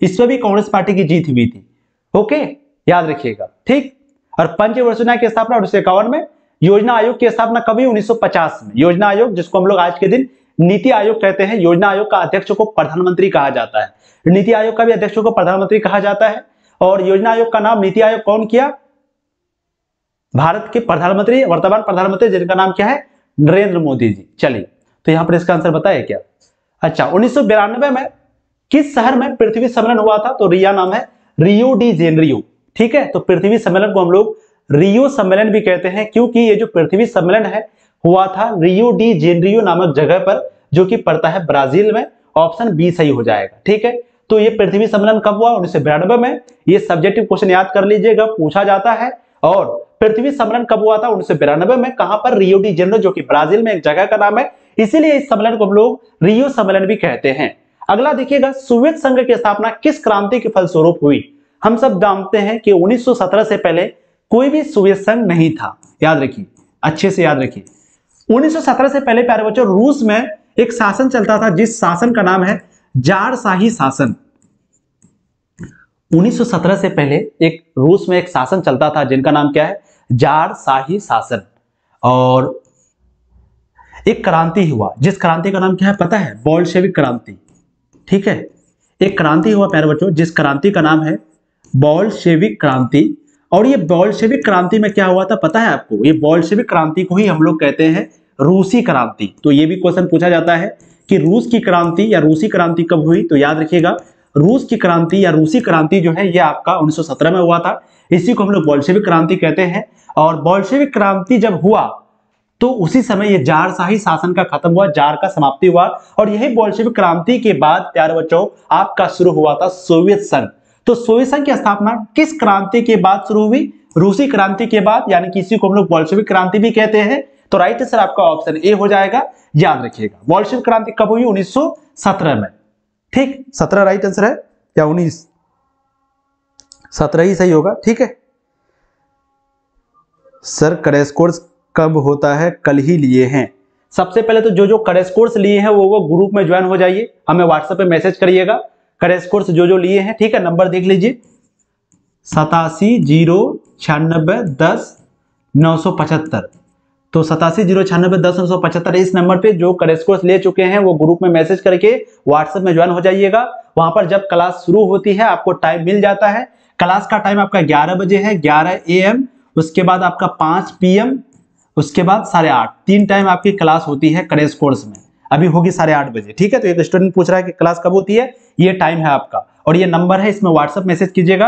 इसमें भी कांग्रेस पार्टी की जीत हुई थी। ओके, याद रखिएगा, ठीक। और पंचवर्षीय की स्थापना उन्नीस सौ इक्यावन में। योजना आयोग की स्थापना कभी, उन्नीस सौ पचास में। योजना आयोग, जिसको हम लोग आज के दिन नीति आयोग कहते हैं, योजना आयोग का अध्यक्ष को प्रधानमंत्री कहा जाता है, नीति आयोग का भी अध्यक्ष को प्रधानमंत्री कहा जाता है। और योजना आयोग का नाम नीति आयोग कौन किया? भारत के प्रधानमंत्री, वर्तमान प्रधानमंत्री, जिनका नाम क्या है? नरेंद्र मोदी जी। चलिए, तो यहां पर इसका आंसर बताया क्या? अच्छा, उन्नीस सौ बिरानवे में किस शहर में पृथ्वी सम्मेलन हुआ था? तो रिया नाम है, रियो डी जेनेरियो, ठीक है। तो पृथ्वी सम्मेलन को हम लोग रियो सम्मेलन भी कहते हैं, क्योंकि ये जो पृथ्वी सम्मेलन है हुआ था रियो डी जेनेरियो नामक जगह पर, जो कि पड़ता है ब्राजील में। ऑप्शन बी सही हो जाएगा, ठीक है। तो ये पृथ्वी सम्मेलन कब हुआ? उन्नीस सौ बिरानवे में। ये सब्जेक्टिव क्वेश्चन याद कर लीजिएगा, पूछा जाता है। और पृथ्वी सम्मेलन कब हुआ था? उन्नीस सौ बिरानवे में। कहां पर? रियो डी जेनेरियो, जो कि ब्राजील में एक जगह का नाम है, इसीलिए इस सम्मेलन को हम लोग रियो सम्मेलन भी कहते हैं। अगला देखिएगा, सोवियत संघ की स्थापना किस क्रांति के फलस्वरूप हुई? हम सब जानते हैं कि उन्नीस सौ सत्रह से पहले कोई भी सोवियत संघ नहीं था। याद रखिए, अच्छे से याद रखिए। उन्नीस सौ सत्रह से पहले प्यारे बच्चों रूस में एक शासन चलता था, जिस शासन का नाम है जारशाही शासन। उन्नीस सौ सत्रह से पहले एक रूस में एक शासन चलता था, जिनका नाम क्या है? जारशाही शासन। और एक क्रांति हुआ, जिस क्रांति का नाम क्या है पता है? बोल्शेविक क्रांति, ठीक है। एक क्रांति हुआ प्यारे बच्चों, जिस क्रांति का नाम है बोल्शेविक क्रांति। और ये बोल्शेविक क्रांति में क्या हुआ था पता है आपको? ये बोल्शेविक क्रांति को ही हम लोग कहते हैं रूसी क्रांति। तो ये भी क्वेश्चन पूछा जाता है कि रूस की क्रांति या रूसी क्रांति कब हुई? तो याद रखिएगा, रूस की क्रांति या रूसी क्रांति जो है ये आपका उन्नीस सौ सत्रह में हुआ था। इसी को हम लोग बोल्शेविक क्रांति कहते हैं। और बोल्शेविक क्रांति जब हुआ तो उसी समय ये जारशाही शासन का खत्म हुआ, जार का समाप्ति हुआ। और यही बोल्शेविक क्रांति के बाद प्यारे बच्चों आपका शुरू हुआ था सोवियत संघ। तो सोवियत संघ की स्थापना किस क्रांति के बाद शुरू हुई? रूसी क्रांति के बाद, यानी कि इसी को हम लोग बोल्शेविक क्रांति भी कहते हैं। तो राइट आंसर आपका ऑप्शन ए हो जाएगा, याद रखिएगा। बोल्शेविक क्रांति कब हुई? उन्नीस सौ सत्रह में, ठीक। सत्रह राइट आंसर है या उन्नीस? सत्रह ही सही होगा, ठीक है। सर क्रैश कोर्स कब होता है? कल ही लिए हैं। सबसे पहले तो जो जो क्रैश कोर्स लिए हैं वो वो ग्रुप में ज्वाइन हो जाइए, हमें व्हाट्सएप पे मैसेज करिएगा। क्रैश कोर्स जो जो लिए हैं, ठीक है। नंबर देख लीजिए, सतासी जीरो छियानबे दस नौ सौ पचहत्तर। तो सतासी जीरो छियानबे दस नौ सौ पचहत्तर, इस नंबर पे जो क्रैश कोर्स ले चुके हैं वो ग्रुप में मैसेज करके व्हाट्सएप में ज्वाइन हो जाइएगा। वहां पर जब क्लास शुरू होती है आपको टाइम मिल जाता है। क्लास का टाइम आपका ग्यारह बजे है, ग्यारह ए एम, उसके बाद आपका पाँच पी एम, उसके बाद साढ़े आठ, तीन टाइम आपकी क्लास होती है क्रैश कोर्स में। अभी होगी साढ़े आठ बजे, ठीक है। तो एक स्टूडेंट पूछ रहा है कि क्लास कब होती है, ये टाइम है आपका और ये नंबर है, इसमें व्हाट्सएप मैसेज कीजिएगा।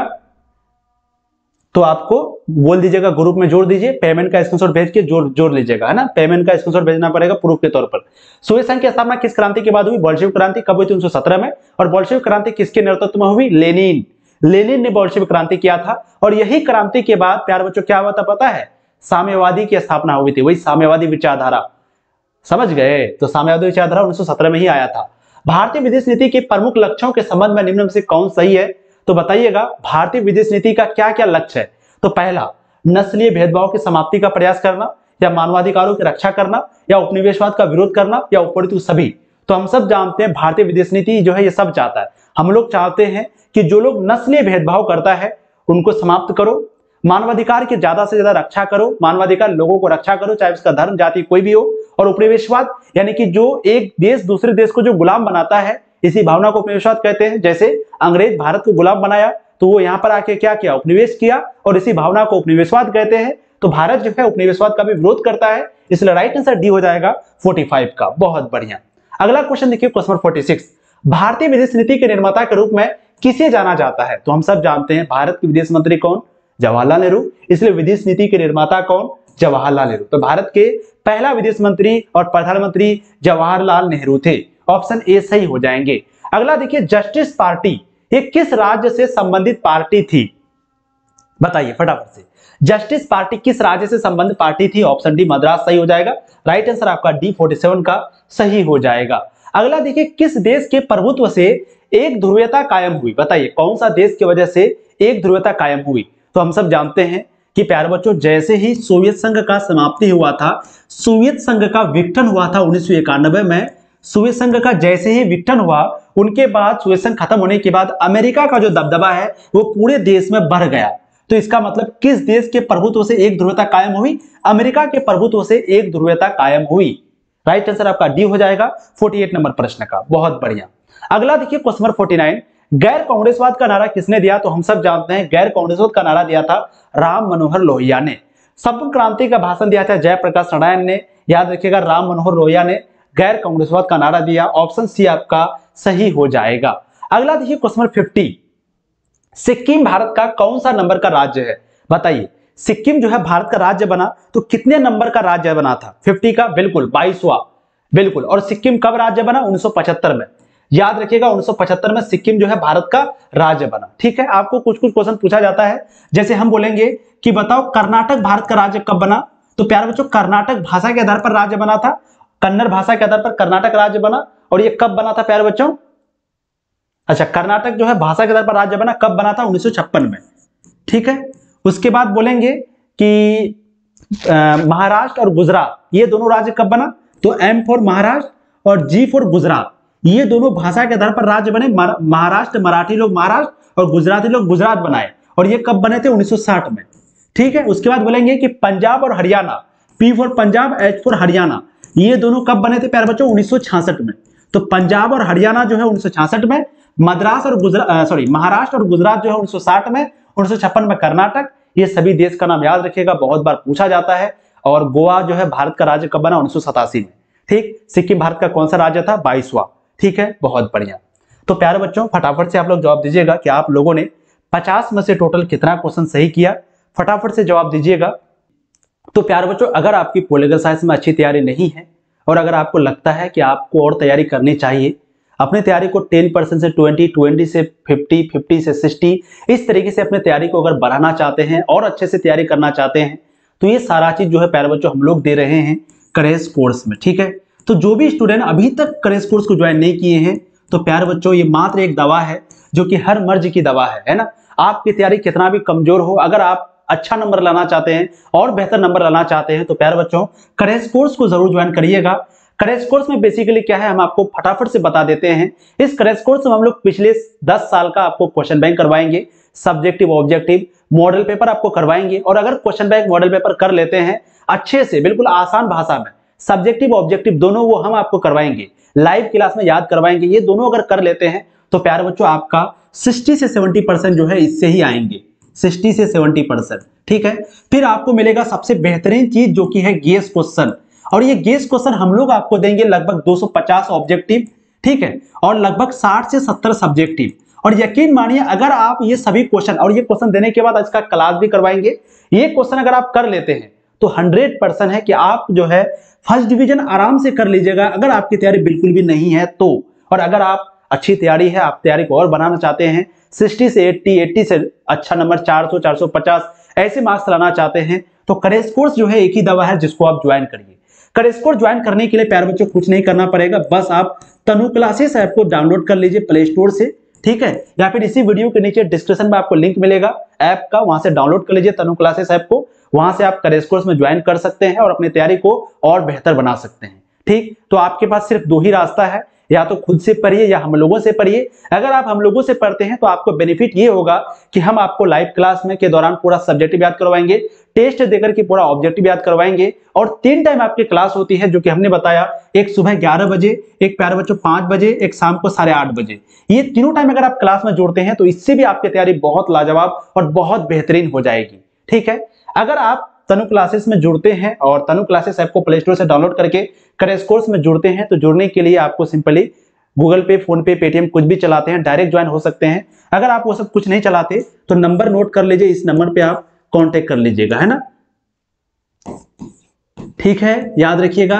तो आपको बोल दीजिएगा, ग्रुप में जोड़ दीजिए, पेमेंट का स्क्रीनशॉट भेज के जोड़ जोड़ लीजिएगा, है ना। पेमेंट का स्क्रीनशॉट भेजना पड़ेगा प्रूफ के तौर पर। सोवियत संघ की स्थापना किस क्रांति के बाद हुई? बोल्शेविक क्रांति। कब हुई थी? उन्नीस सौ सत्रह में। और बोल्शेविक क्रांति किसके नेतृत्व में हुई? लेनिन। लेनिन ने बोल्शेविक क्रांति किया था। और यही क्रांति के बाद प्यारे बच्चों क्या हुआ था पता है? साम्यवादी की स्थापना हुई थी, वही साम्यवादी विचारधारा, समझ गए। तो साम्यवादी विचारधारा उन्नीस सौ सत्रह में ही आया था। भारतीय विदेश नीति के प्रमुख लक्ष्यों के संबंध में निम्न में से कौन सही है? तो बताइएगा, भारतीय विदेश नीति का क्या क्या लक्ष्य है? तो पहला, नस्लीय भेदभाव की समाप्ति का प्रयास करना, या मानवाधिकारों की रक्षा करना, या उपनिवेशवाद का विरोध करना, या उपरोक्त सभी। तो हम सब जानते हैं भारतीय विदेश नीति जो है ये सब चाहता है। हम लोग चाहते हैं कि जो लोग नस्लीय भेदभाव करता है उनको समाप्त करो, मानवाधिकार की ज्यादा से ज्यादा रक्षा करो, मानवाधिकार लोगों को रक्षा करो, चाहे उसका धर्म जाति कोई भी हो। और उपनिवेशवाद यानी कि जो एक देश दूसरे देश को जो गुलाम बनाता है, इसी भावना को उपनिवेशवाद कहते हैं। जैसे अंग्रेज भारत को गुलाम बनाया तो वो यहाँ पर आके क्या किया? उपनिवेश किया, और इसी भावना को उपनिवेशवाद कहते हैं। तो भारत जो है उपनिवेशवाद का भी विरोध करता है, इसलिए राइट आंसर डी हो जाएगा पैंतालीस का। बहुत बढ़िया। अगला क्वेश्चन देखिए, क्वेश्चन नंबर छियालीस। भारतीय विदेश नीति के निर्माता के रूप में किसे जाना जाता है? तो हम सब जानते हैं भारत के विदेश मंत्री कौन? जवाहरलाल नेहरू। इसलिए विदेश नीति के निर्माता कौन? जवाहरलाल नेहरू। तो भारत के पहला विदेश मंत्री और प्रधानमंत्री जवाहरलाल नेहरू थे। ऑप्शन ए सही हो जाएंगे। अगला देखिए, जस्टिस पार्टी ये किस राज्य से संबंधित पार्टी थी? बताइए फटाफट से, जस्टिस पार्टी किस राज्य से संबंधित पार्टी थी? ऑप्शन डी मद्रास सही हो जाएगा। राइट आंसर आपका डी सैंतालीस का सही हो जाएगा। अगला देखिए, किस देश के प्रभुत्व से एक ध्रुवीयता कायम हुई? बताइए कौन सा देश की वजह से एक ध्रुवीयता कायम हुई? तो हम सब जानते हैं कि प्यारे बच्चों, जैसे ही सोवियत संघ का समाप्ति हुआ था, सोवियत संघ का विघटन हुआ था उन्नीस सौ इक्यानवे में, सुएज संघ का जैसे ही विघटन हुआ, उनके बाद सुएज संघ खत्म होने के बाद अमेरिका का जो दबदबा है वो पूरे देश में बढ़ गया। तो इसका मतलब किस देश के प्रभुत्व से एक ध्रुवता कायम हुई? अमेरिका के प्रभुत्व से एक ध्रुवता कायम हुई। राइट आंसर आपका डी हो जाएगा अड़तालीस नंबर प्रश्न का। बहुत बढ़िया। अगला देखिए क्वेश्चन नंबर उनचास, गैर कांग्रेसवाद का नारा किसने दिया? तो हम सब जानते हैं गैर कांग्रेसवाद का नारा दिया था राम मनोहर लोहिया ने। संपूर्ण क्रांति का भाषण दिया था जयप्रकाश नारायण ने। याद रखिएगा राम मनोहर लोहिया ने गैर कांग्रेसवाद का नारा दिया। ऑप्शन सी आपका सही हो जाएगा। अगला देखिए क्वेश्चन नंबर पचास, सिक्किम भारत का कौन सा नंबर का राज्य है? बताइए, सिक्किम जो है भारत का राज्य बना तो कितने नंबर का राज्य बना था? पचास का, बिल्कुल बाईसवां, बिल्कुल। और सिक्किम कब राज्य बना? उन्नीस सौ पचहत्तर में। याद रखिएगा उन्नीस सौ पचहत्तर में सिक्किम जो है भारत का राज्य बना। ठीक है, आपको कुछ कुछ क्वेश्चन पूछा जाता है, जैसे हम बोलेंगे कि बताओ कर्नाटक भारत का राज्य कब बना? तो प्यारे बच्चों कर्नाटक भाषा के आधार पर राज्य बना था, कन्नड़ भाषा के आधार पर कर्नाटक राज्य बना। और ये कब बना था प्यारे बच्चों? अच्छा, कर्नाटक जो है भाषा के आधार पर राज्य बना कब बना था? उन्नीस सौ छप्पन में। ठीक है, उसके बाद बोलेंगे कि महाराष्ट्र और गुजरात ये दोनों राज्य कब बना? तो एम फॉर महाराष्ट्र और जी फॉर गुजरात, ये दोनों भाषा के आधार पर राज्य बने। महाराष्ट्र मराठी लोग महाराष्ट्र और गुजराती लोग गुजरात बनाए। और ये कब बने थे? उन्नीस सौ साठ में। ठीक है, उसके बाद बोलेंगे कि पंजाब और Haryana, P for Punjab, H for Haryana, ये दोनों कब बने थे प्यारे बच्चों? उन्नीस सौ छियासठ में। तो पंजाब और हरियाणा जो है उन्नीस सौ छियासठ में, मद्रास और गुजरात सॉरी महाराष्ट्र और गुजरात जो है उन्नीस सौ साठ में, उन्नीस सौ छप्पन में कर्नाटक। ये सभी देश का नाम याद रखिएगा, बहुत बार पूछा जाता है। और गोवा जो है भारत का राज्य कब बना? उन्नीस सौ सतासी में। ठीक, सिक्किम भारत का कौन सा राज्य था? बाईसवां। ठीक है, बहुत बढ़िया। तो प्यारे बच्चों फटाफट से आप लोग जवाब दीजिएगा कि आप लोगों ने पचास में से टोटल कितना क्वेश्चन सही किया। फटाफट से जवाब दीजिएगा। तो प्यारे बच्चों अगर आपकी पॉलिटिकल साइंस में अच्छी तैयारी नहीं है और अगर आपको लगता है कि आपको और तैयारी करनी चाहिए, अपने तैयारी को दस परसेंट से बीस, बीस से पचास, पचास से साठ, इस तरीके से अपने तैयारी को अगर बढ़ाना चाहते हैं और अच्छे से तैयारी करना चाहते हैं, तो ये सारा चीज जो है प्यारे बच्चों हम लोग दे रहे हैं क्रैश कोर्स में। ठीक है, तो जो भी स्टूडेंट अभी तक क्रैश कोर्स को ज्वाइन नहीं किए हैं, तो प्यारे बच्चों ये मात्र एक दवा है जो कि हर मर्ज की दवा है, है ना। आपकी तैयारी कितना भी कमजोर हो, अगर आप अच्छा नंबर लाना चाहते हैं और बेहतर नंबर लाना चाहते हैं, तो प्यारे बच्चों क्रैश कोर्स को जरूर ज्वाइन करिएगा। क्रैश कोर्स में बेसिकली क्या है, हम आपको फटाफट से बता देते हैं। इस क्रैश कोर्स में हम लोग पिछले दस साल का आपको क्वेश्चन बैंक करवाएंगे, सब्जेक्टिव ऑब्जेक्टिव मॉडल पेपर आपको करवाएंगे। और अगर क्वेश्चन बैंक मॉडल पेपर कर लेते हैं अच्छे से, बिल्कुल आसान भाषा में, सब्जेक्टिव ऑब्जेक्टिव दोनों वो हम आपको करवाएंगे, लाइव क्लास में याद करवाएंगे। ये दोनों अगर कर लेते हैं तो प्यारे बच्चों आपका साठ से सत्तर परसेंट जो है इससे ही आएंगे, साठ से सत्तर परसेंट। ठीक है, फिर आपको मिलेगा सबसे बेहतरीन चीज जो कि है गेस क्वेश्चन। और ये गेस क्वेश्चन हम लोग आपको देंगे लगभग दो सौ पचास ऑब्जेक्टिव, ठीक है, और लगभग साठ से सत्तर सब्जेक्टिव। और यकीन मानिए अगर आप ये सभी क्वेश्चन और ये क्वेश्चन देने के बाद इसका क्लास भी करवाएंगे, ये क्वेश्चन अगर आप कर लेते हैं तो हंड्रेड परसेंट है कि आप जो है फर्स्ट डिवीजन आराम से कर लीजिएगा, अगर आपकी तैयारी बिल्कुल भी नहीं है तो। और अगर आप अच्छी तैयारी है, आप तैयारी को और बनाना चाहते हैं, साठ से अस्सी, अस्सी से अच्छा नंबर चार सौ, चार सौ पचास ऐसे मार्क्स लाना चाहते हैं, तो क्रैश कोर्स जो है एक ही दवा है जिसको आप ज्वाइन करिए। क्रैश कोर्स ज्वाइन करने के लिए प्यारे बच्चों कुछ नहीं करना पड़ेगा, बस आप तनु क्लासेस ऐप को डाउनलोड कर लीजिए प्ले स्टोर से, ठीक है, या फिर इसी वीडियो के नीचे डिस्क्रिप्शन में आपको लिंक मिलेगा ऐप का, वहां से डाउनलोड कर लीजिए तनु क्लासेस ऐप को। वहां से आप क्रैश कोर्स में ज्वाइन कर सकते हैं और अपनी तैयारी को और बेहतर बना सकते हैं। ठीक, तो आपके पास सिर्फ दो ही रास्ता है, या तो खुद से पढ़िए या हम लोगों से पढ़िए। अगर आप हम लोगों से पढ़ते हैं तो आपको बेनिफिट ये होगा कि हम आपको लाइव क्लास में के दौरान पूरा सब्जेक्टिव याद करवाएंगे, टेस्ट देकर के पूरा ऑब्जेक्टिव याद करवाएंगे। और तीन टाइम आपकी क्लास होती है जो कि हमने बताया, एक सुबह ग्यारह बजे, एक प्यारे बच्चों पांच बजे, एक शाम को साढ़े आठ बजे। ये तीनों टाइम अगर आप क्लास में जोड़ते हैं तो इससे भी आपकी तैयारी बहुत लाजवाब और बहुत बेहतरीन हो जाएगी। ठीक है, अगर आप तनु क्लासेस में जुड़ते हैं और तनु क्लासेस ऐप को प्ले स्टोर से डाउनलोड करके क्रैश कोर्स में जुड़ते हैं, तो जुड़ने के लिए आपको simply Google Pay, PhonePe, Paytm कुछ भी चलाते हैं, डायरेक्ट ज्वाइन हो सकते हैं। अगर आप वो सब कुछ नहीं चलाते तो नंबर नोट कर लीजिए, इस नंबर पे आप कांटेक्ट कर लीजिएगा, है ना। ठीक है, याद रखिएगा।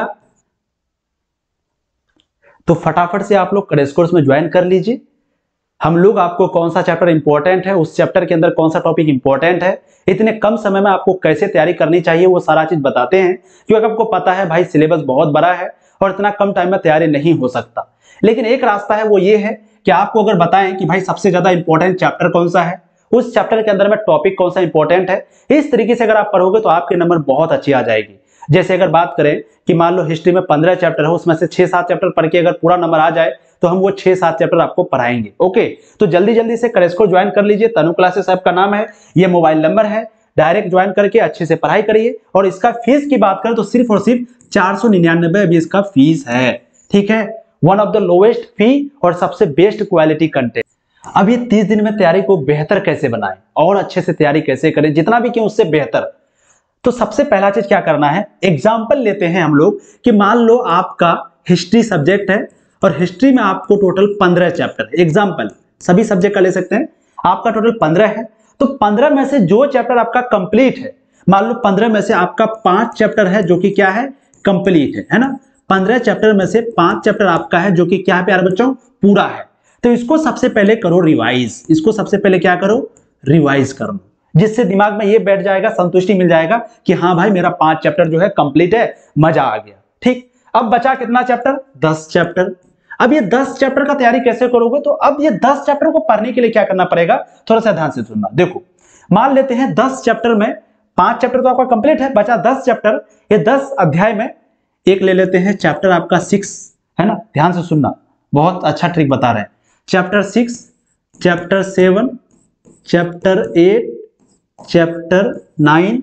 तो फटाफट से आप लोग क्रैश कोर्स में ज्वाइन कर लीजिए। हम लोग आपको कौन सा चैप्टर इंपॉर्टेंट है, उस चैप्टर के अंदर कौन सा टॉपिक इंपॉर्टेंट है, इतने कम समय में आपको कैसे तैयारी करनी चाहिए, वो सारा चीज बताते हैं। क्योंकि आपको पता है भाई सिलेबस बहुत बड़ा है और इतना कम टाइम में तैयारी नहीं हो सकता। लेकिन एक रास्ता है, वो ये है कि आपको अगर बताएं कि भाई सबसे ज्यादा इंपॉर्टेंट चैप्टर कौन सा है, उस चैप्टर के अंदर में टॉपिक कौन सा इंपॉर्टेंट है, इस तरीके से अगर आप पढ़ोगे तो आपके नंबर बहुत अच्छी आ जाएगी। जैसे अगर बात करें कि मान लो हिस्ट्री में पंद्रह चैप्टर है, उसमें से छह सात चैप्टर पढ़ के अगर पूरा नंबर आ जाए तो हम वो छह सात चैप्टर आपको पढ़ाएंगे। ओके, तो जल्दी जल्दी से क्रैश कोर्स ज्वाइन कर लीजिए। तनु क्लासेस ऐप का नाम है, ये मोबाइल नंबर है, डायरेक्ट ज्वाइन करके अच्छे से पढ़ाई करिए। और इसका फीस की बात करें तो सिर्फ और सिर्फ चार सौ निन्यानबे अभी इसका फीस है, ठीक है। One of the lowest fee और सबसे बेस्ट क्वालिटी कंटेंट। अब ये तीस दिन में तैयारी को बेहतर कैसे बनाएं और अच्छे से तैयारी कैसे करें, जितना भी क्यों उससे बेहतर। तो सबसे पहला चीज क्या करना है, एग्जाम्पल लेते हैं हम लोग कि मान लो आपका हिस्ट्री सब्जेक्ट है और हिस्ट्री में आपको टोटल पंद्रह चैप्टर है। एग्जाम्पल सभी सब्जेक्ट का ले सकते हैं, आपका टोटल पंद्रह है, तो पंद्रह में से जो चैप्टर आपका कंप्लीट है, मान लो पंद्रह में से आपका पांच चैप्टर है जो कि क्या है, कंप्लीट है, है ना। पंद्रह चैप्टर में से पांच चैप्टर आपका है जो कि क्या है प्यारे बच्चों, पूरा है। तो इसको सबसे पहले करो रिवाइज, इसको सबसे पहले क्या करो, रिवाइज करो, जिससे दिमाग में ये बैठ जाएगा, संतुष्टि मिल जाएगा कि हाँ भाई मेरा पांच चैप्टर जो है कंप्लीट है, मजा आ गया, ठीक। अब बचा कितना चैप्टर, दस चैप्टर। अब ये दस चैप्टर का तैयारी कैसे करोगे, तो अब ये दस चैप्टर को पढ़ने के लिए क्या करना पड़ेगा, थोड़ा सा ध्यान से सुनना। देखो मान लेते हैं दस चैप्टर में पांच चैप्टर तो आपका कंप्लीट है, बचा दस चैप्टर। ये दस अध्याय में एक ले लेते हैं चैप्टर आपका सिक्स, है ना, ध्यान से सुनना, बहुत अच्छा ट्रिक बता रहे हैं। Chapter six, chapter seven, chapter eight, chapter nine,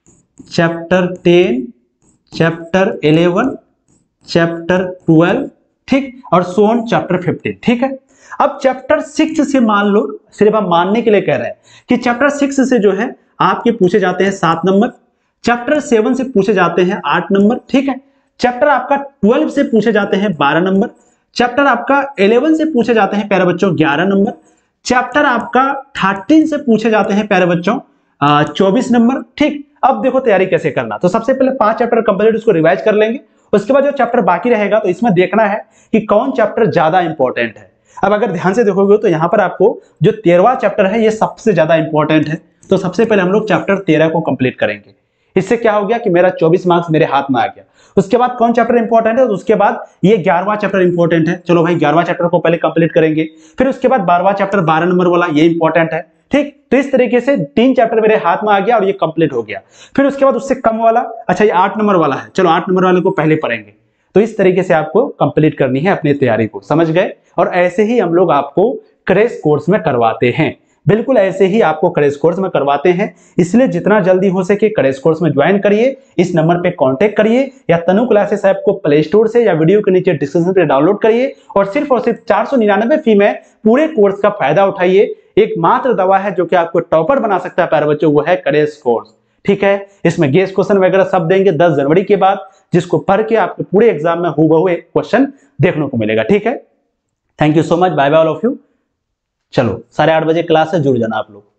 chapter ten, chapter eleven, chapter twelve, ठीक, और सोन चैप्टर फिफ्टीन, ठीक है। अब चैप्टर सिक्स से मान लो, सिर्फ हम मानने के लिए कह रहे हैं कि चैप्टर सिक्स से जो है आपके पूछे जाते हैं सात नंबर, चैप्टर सेवन से पूछे जाते हैं आठ नंबर, ठीक है। चैप्टर आपका ट्वेल्व से पूछे जाते हैं बारह नंबर, चैप्टर आपका इलेवन से पूछे जाते हैं प्यारे बच्चों ग्यारह नंबर, चैप्टर आपका थर्टीन से पूछे जाते हैं प्यारे बच्चों चौबीस नंबर, ठीक। अब देखो तैयारी कैसे करना, तो सबसे पहले पांच चैप्टर कंप्लीट उसको रिवाइज कर लेंगे। उसके बाद जो चैप्टर बाकी रहेगा तो इसमें देखना है कि कौन चैप्टर ज्यादा इंपॉर्टेंट है। अब अगर ध्यान से देखोगे तो यहाँ पर आपको जो तेरहवां चैप्टर है ये सबसे ज्यादा इंपॉर्टेंट है, तो सबसे पहले हम लोग चैप्टर तेरह को कंप्लीट करेंगे। इससे क्या हो गया कि मेरा चौबीस मार्क्स मेरे हाथ में आ गया। उसके बाद कौन चैप्टर इंपॉर्टेंट है, तो उसके बाद ये ग्यारहवां चैप्टर इंपॉर्टेंट है, चलो भाई ग्यारहवां चैप्टर को पहले कंप्लीट करेंगे। फिर उसके बाद बारहवां चैप्टर बारह नंबर वाला ये इंपॉर्टेंट है, ठीक। तो इस तरीके से तीन चैप्टर मेरे हाथ में आ गया और ये कंप्लीट हो गया। फिर उसके बाद उससे कम वाला, अच्छा ये आठ नंबर वाला है, चलो आठ नंबर वाले को पहले पढ़ेंगे। तो इस तरीके से आपको कंप्लीट करनी है अपनी तैयारी को, समझ गए। और ऐसे ही हम लोग आपको क्रैश कोर्स में करवाते हैं, बिल्कुल ऐसे ही आपको क्रैश कोर्स में करवाते हैं। इसलिए जितना जल्दी हो सके क्रैश कोर्स में ज्वाइन करिए, इस नंबर पे कांटेक्ट करिए या तनु क्लासेस ऐप को प्ले स्टोर से या वीडियो के नीचे डिस्क्रिप्शन पे डाउनलोड करिए और सिर्फ और सिर्फ चार सौ निन्यानवे फी में पूरे कोर्स का फायदा उठाइए। एक मात्र दवा है जो कि आपको टॉपर बना सकता है प्यारे बच्चों, वो है क्रैश कोर्स, ठीक है। इसमें गेस्ट क्वेश्चन वगैरह सब देंगे दस जनवरी के बाद, जिसको पढ़ के आपके पूरे एग्जाम में हूबहू एक क्वेश्चन देखने को मिलेगा, ठीक है। Thank you so much, bye bye all of you. चलो साढ़े आठ बजे क्लास से जुड़ जाना आप लोग।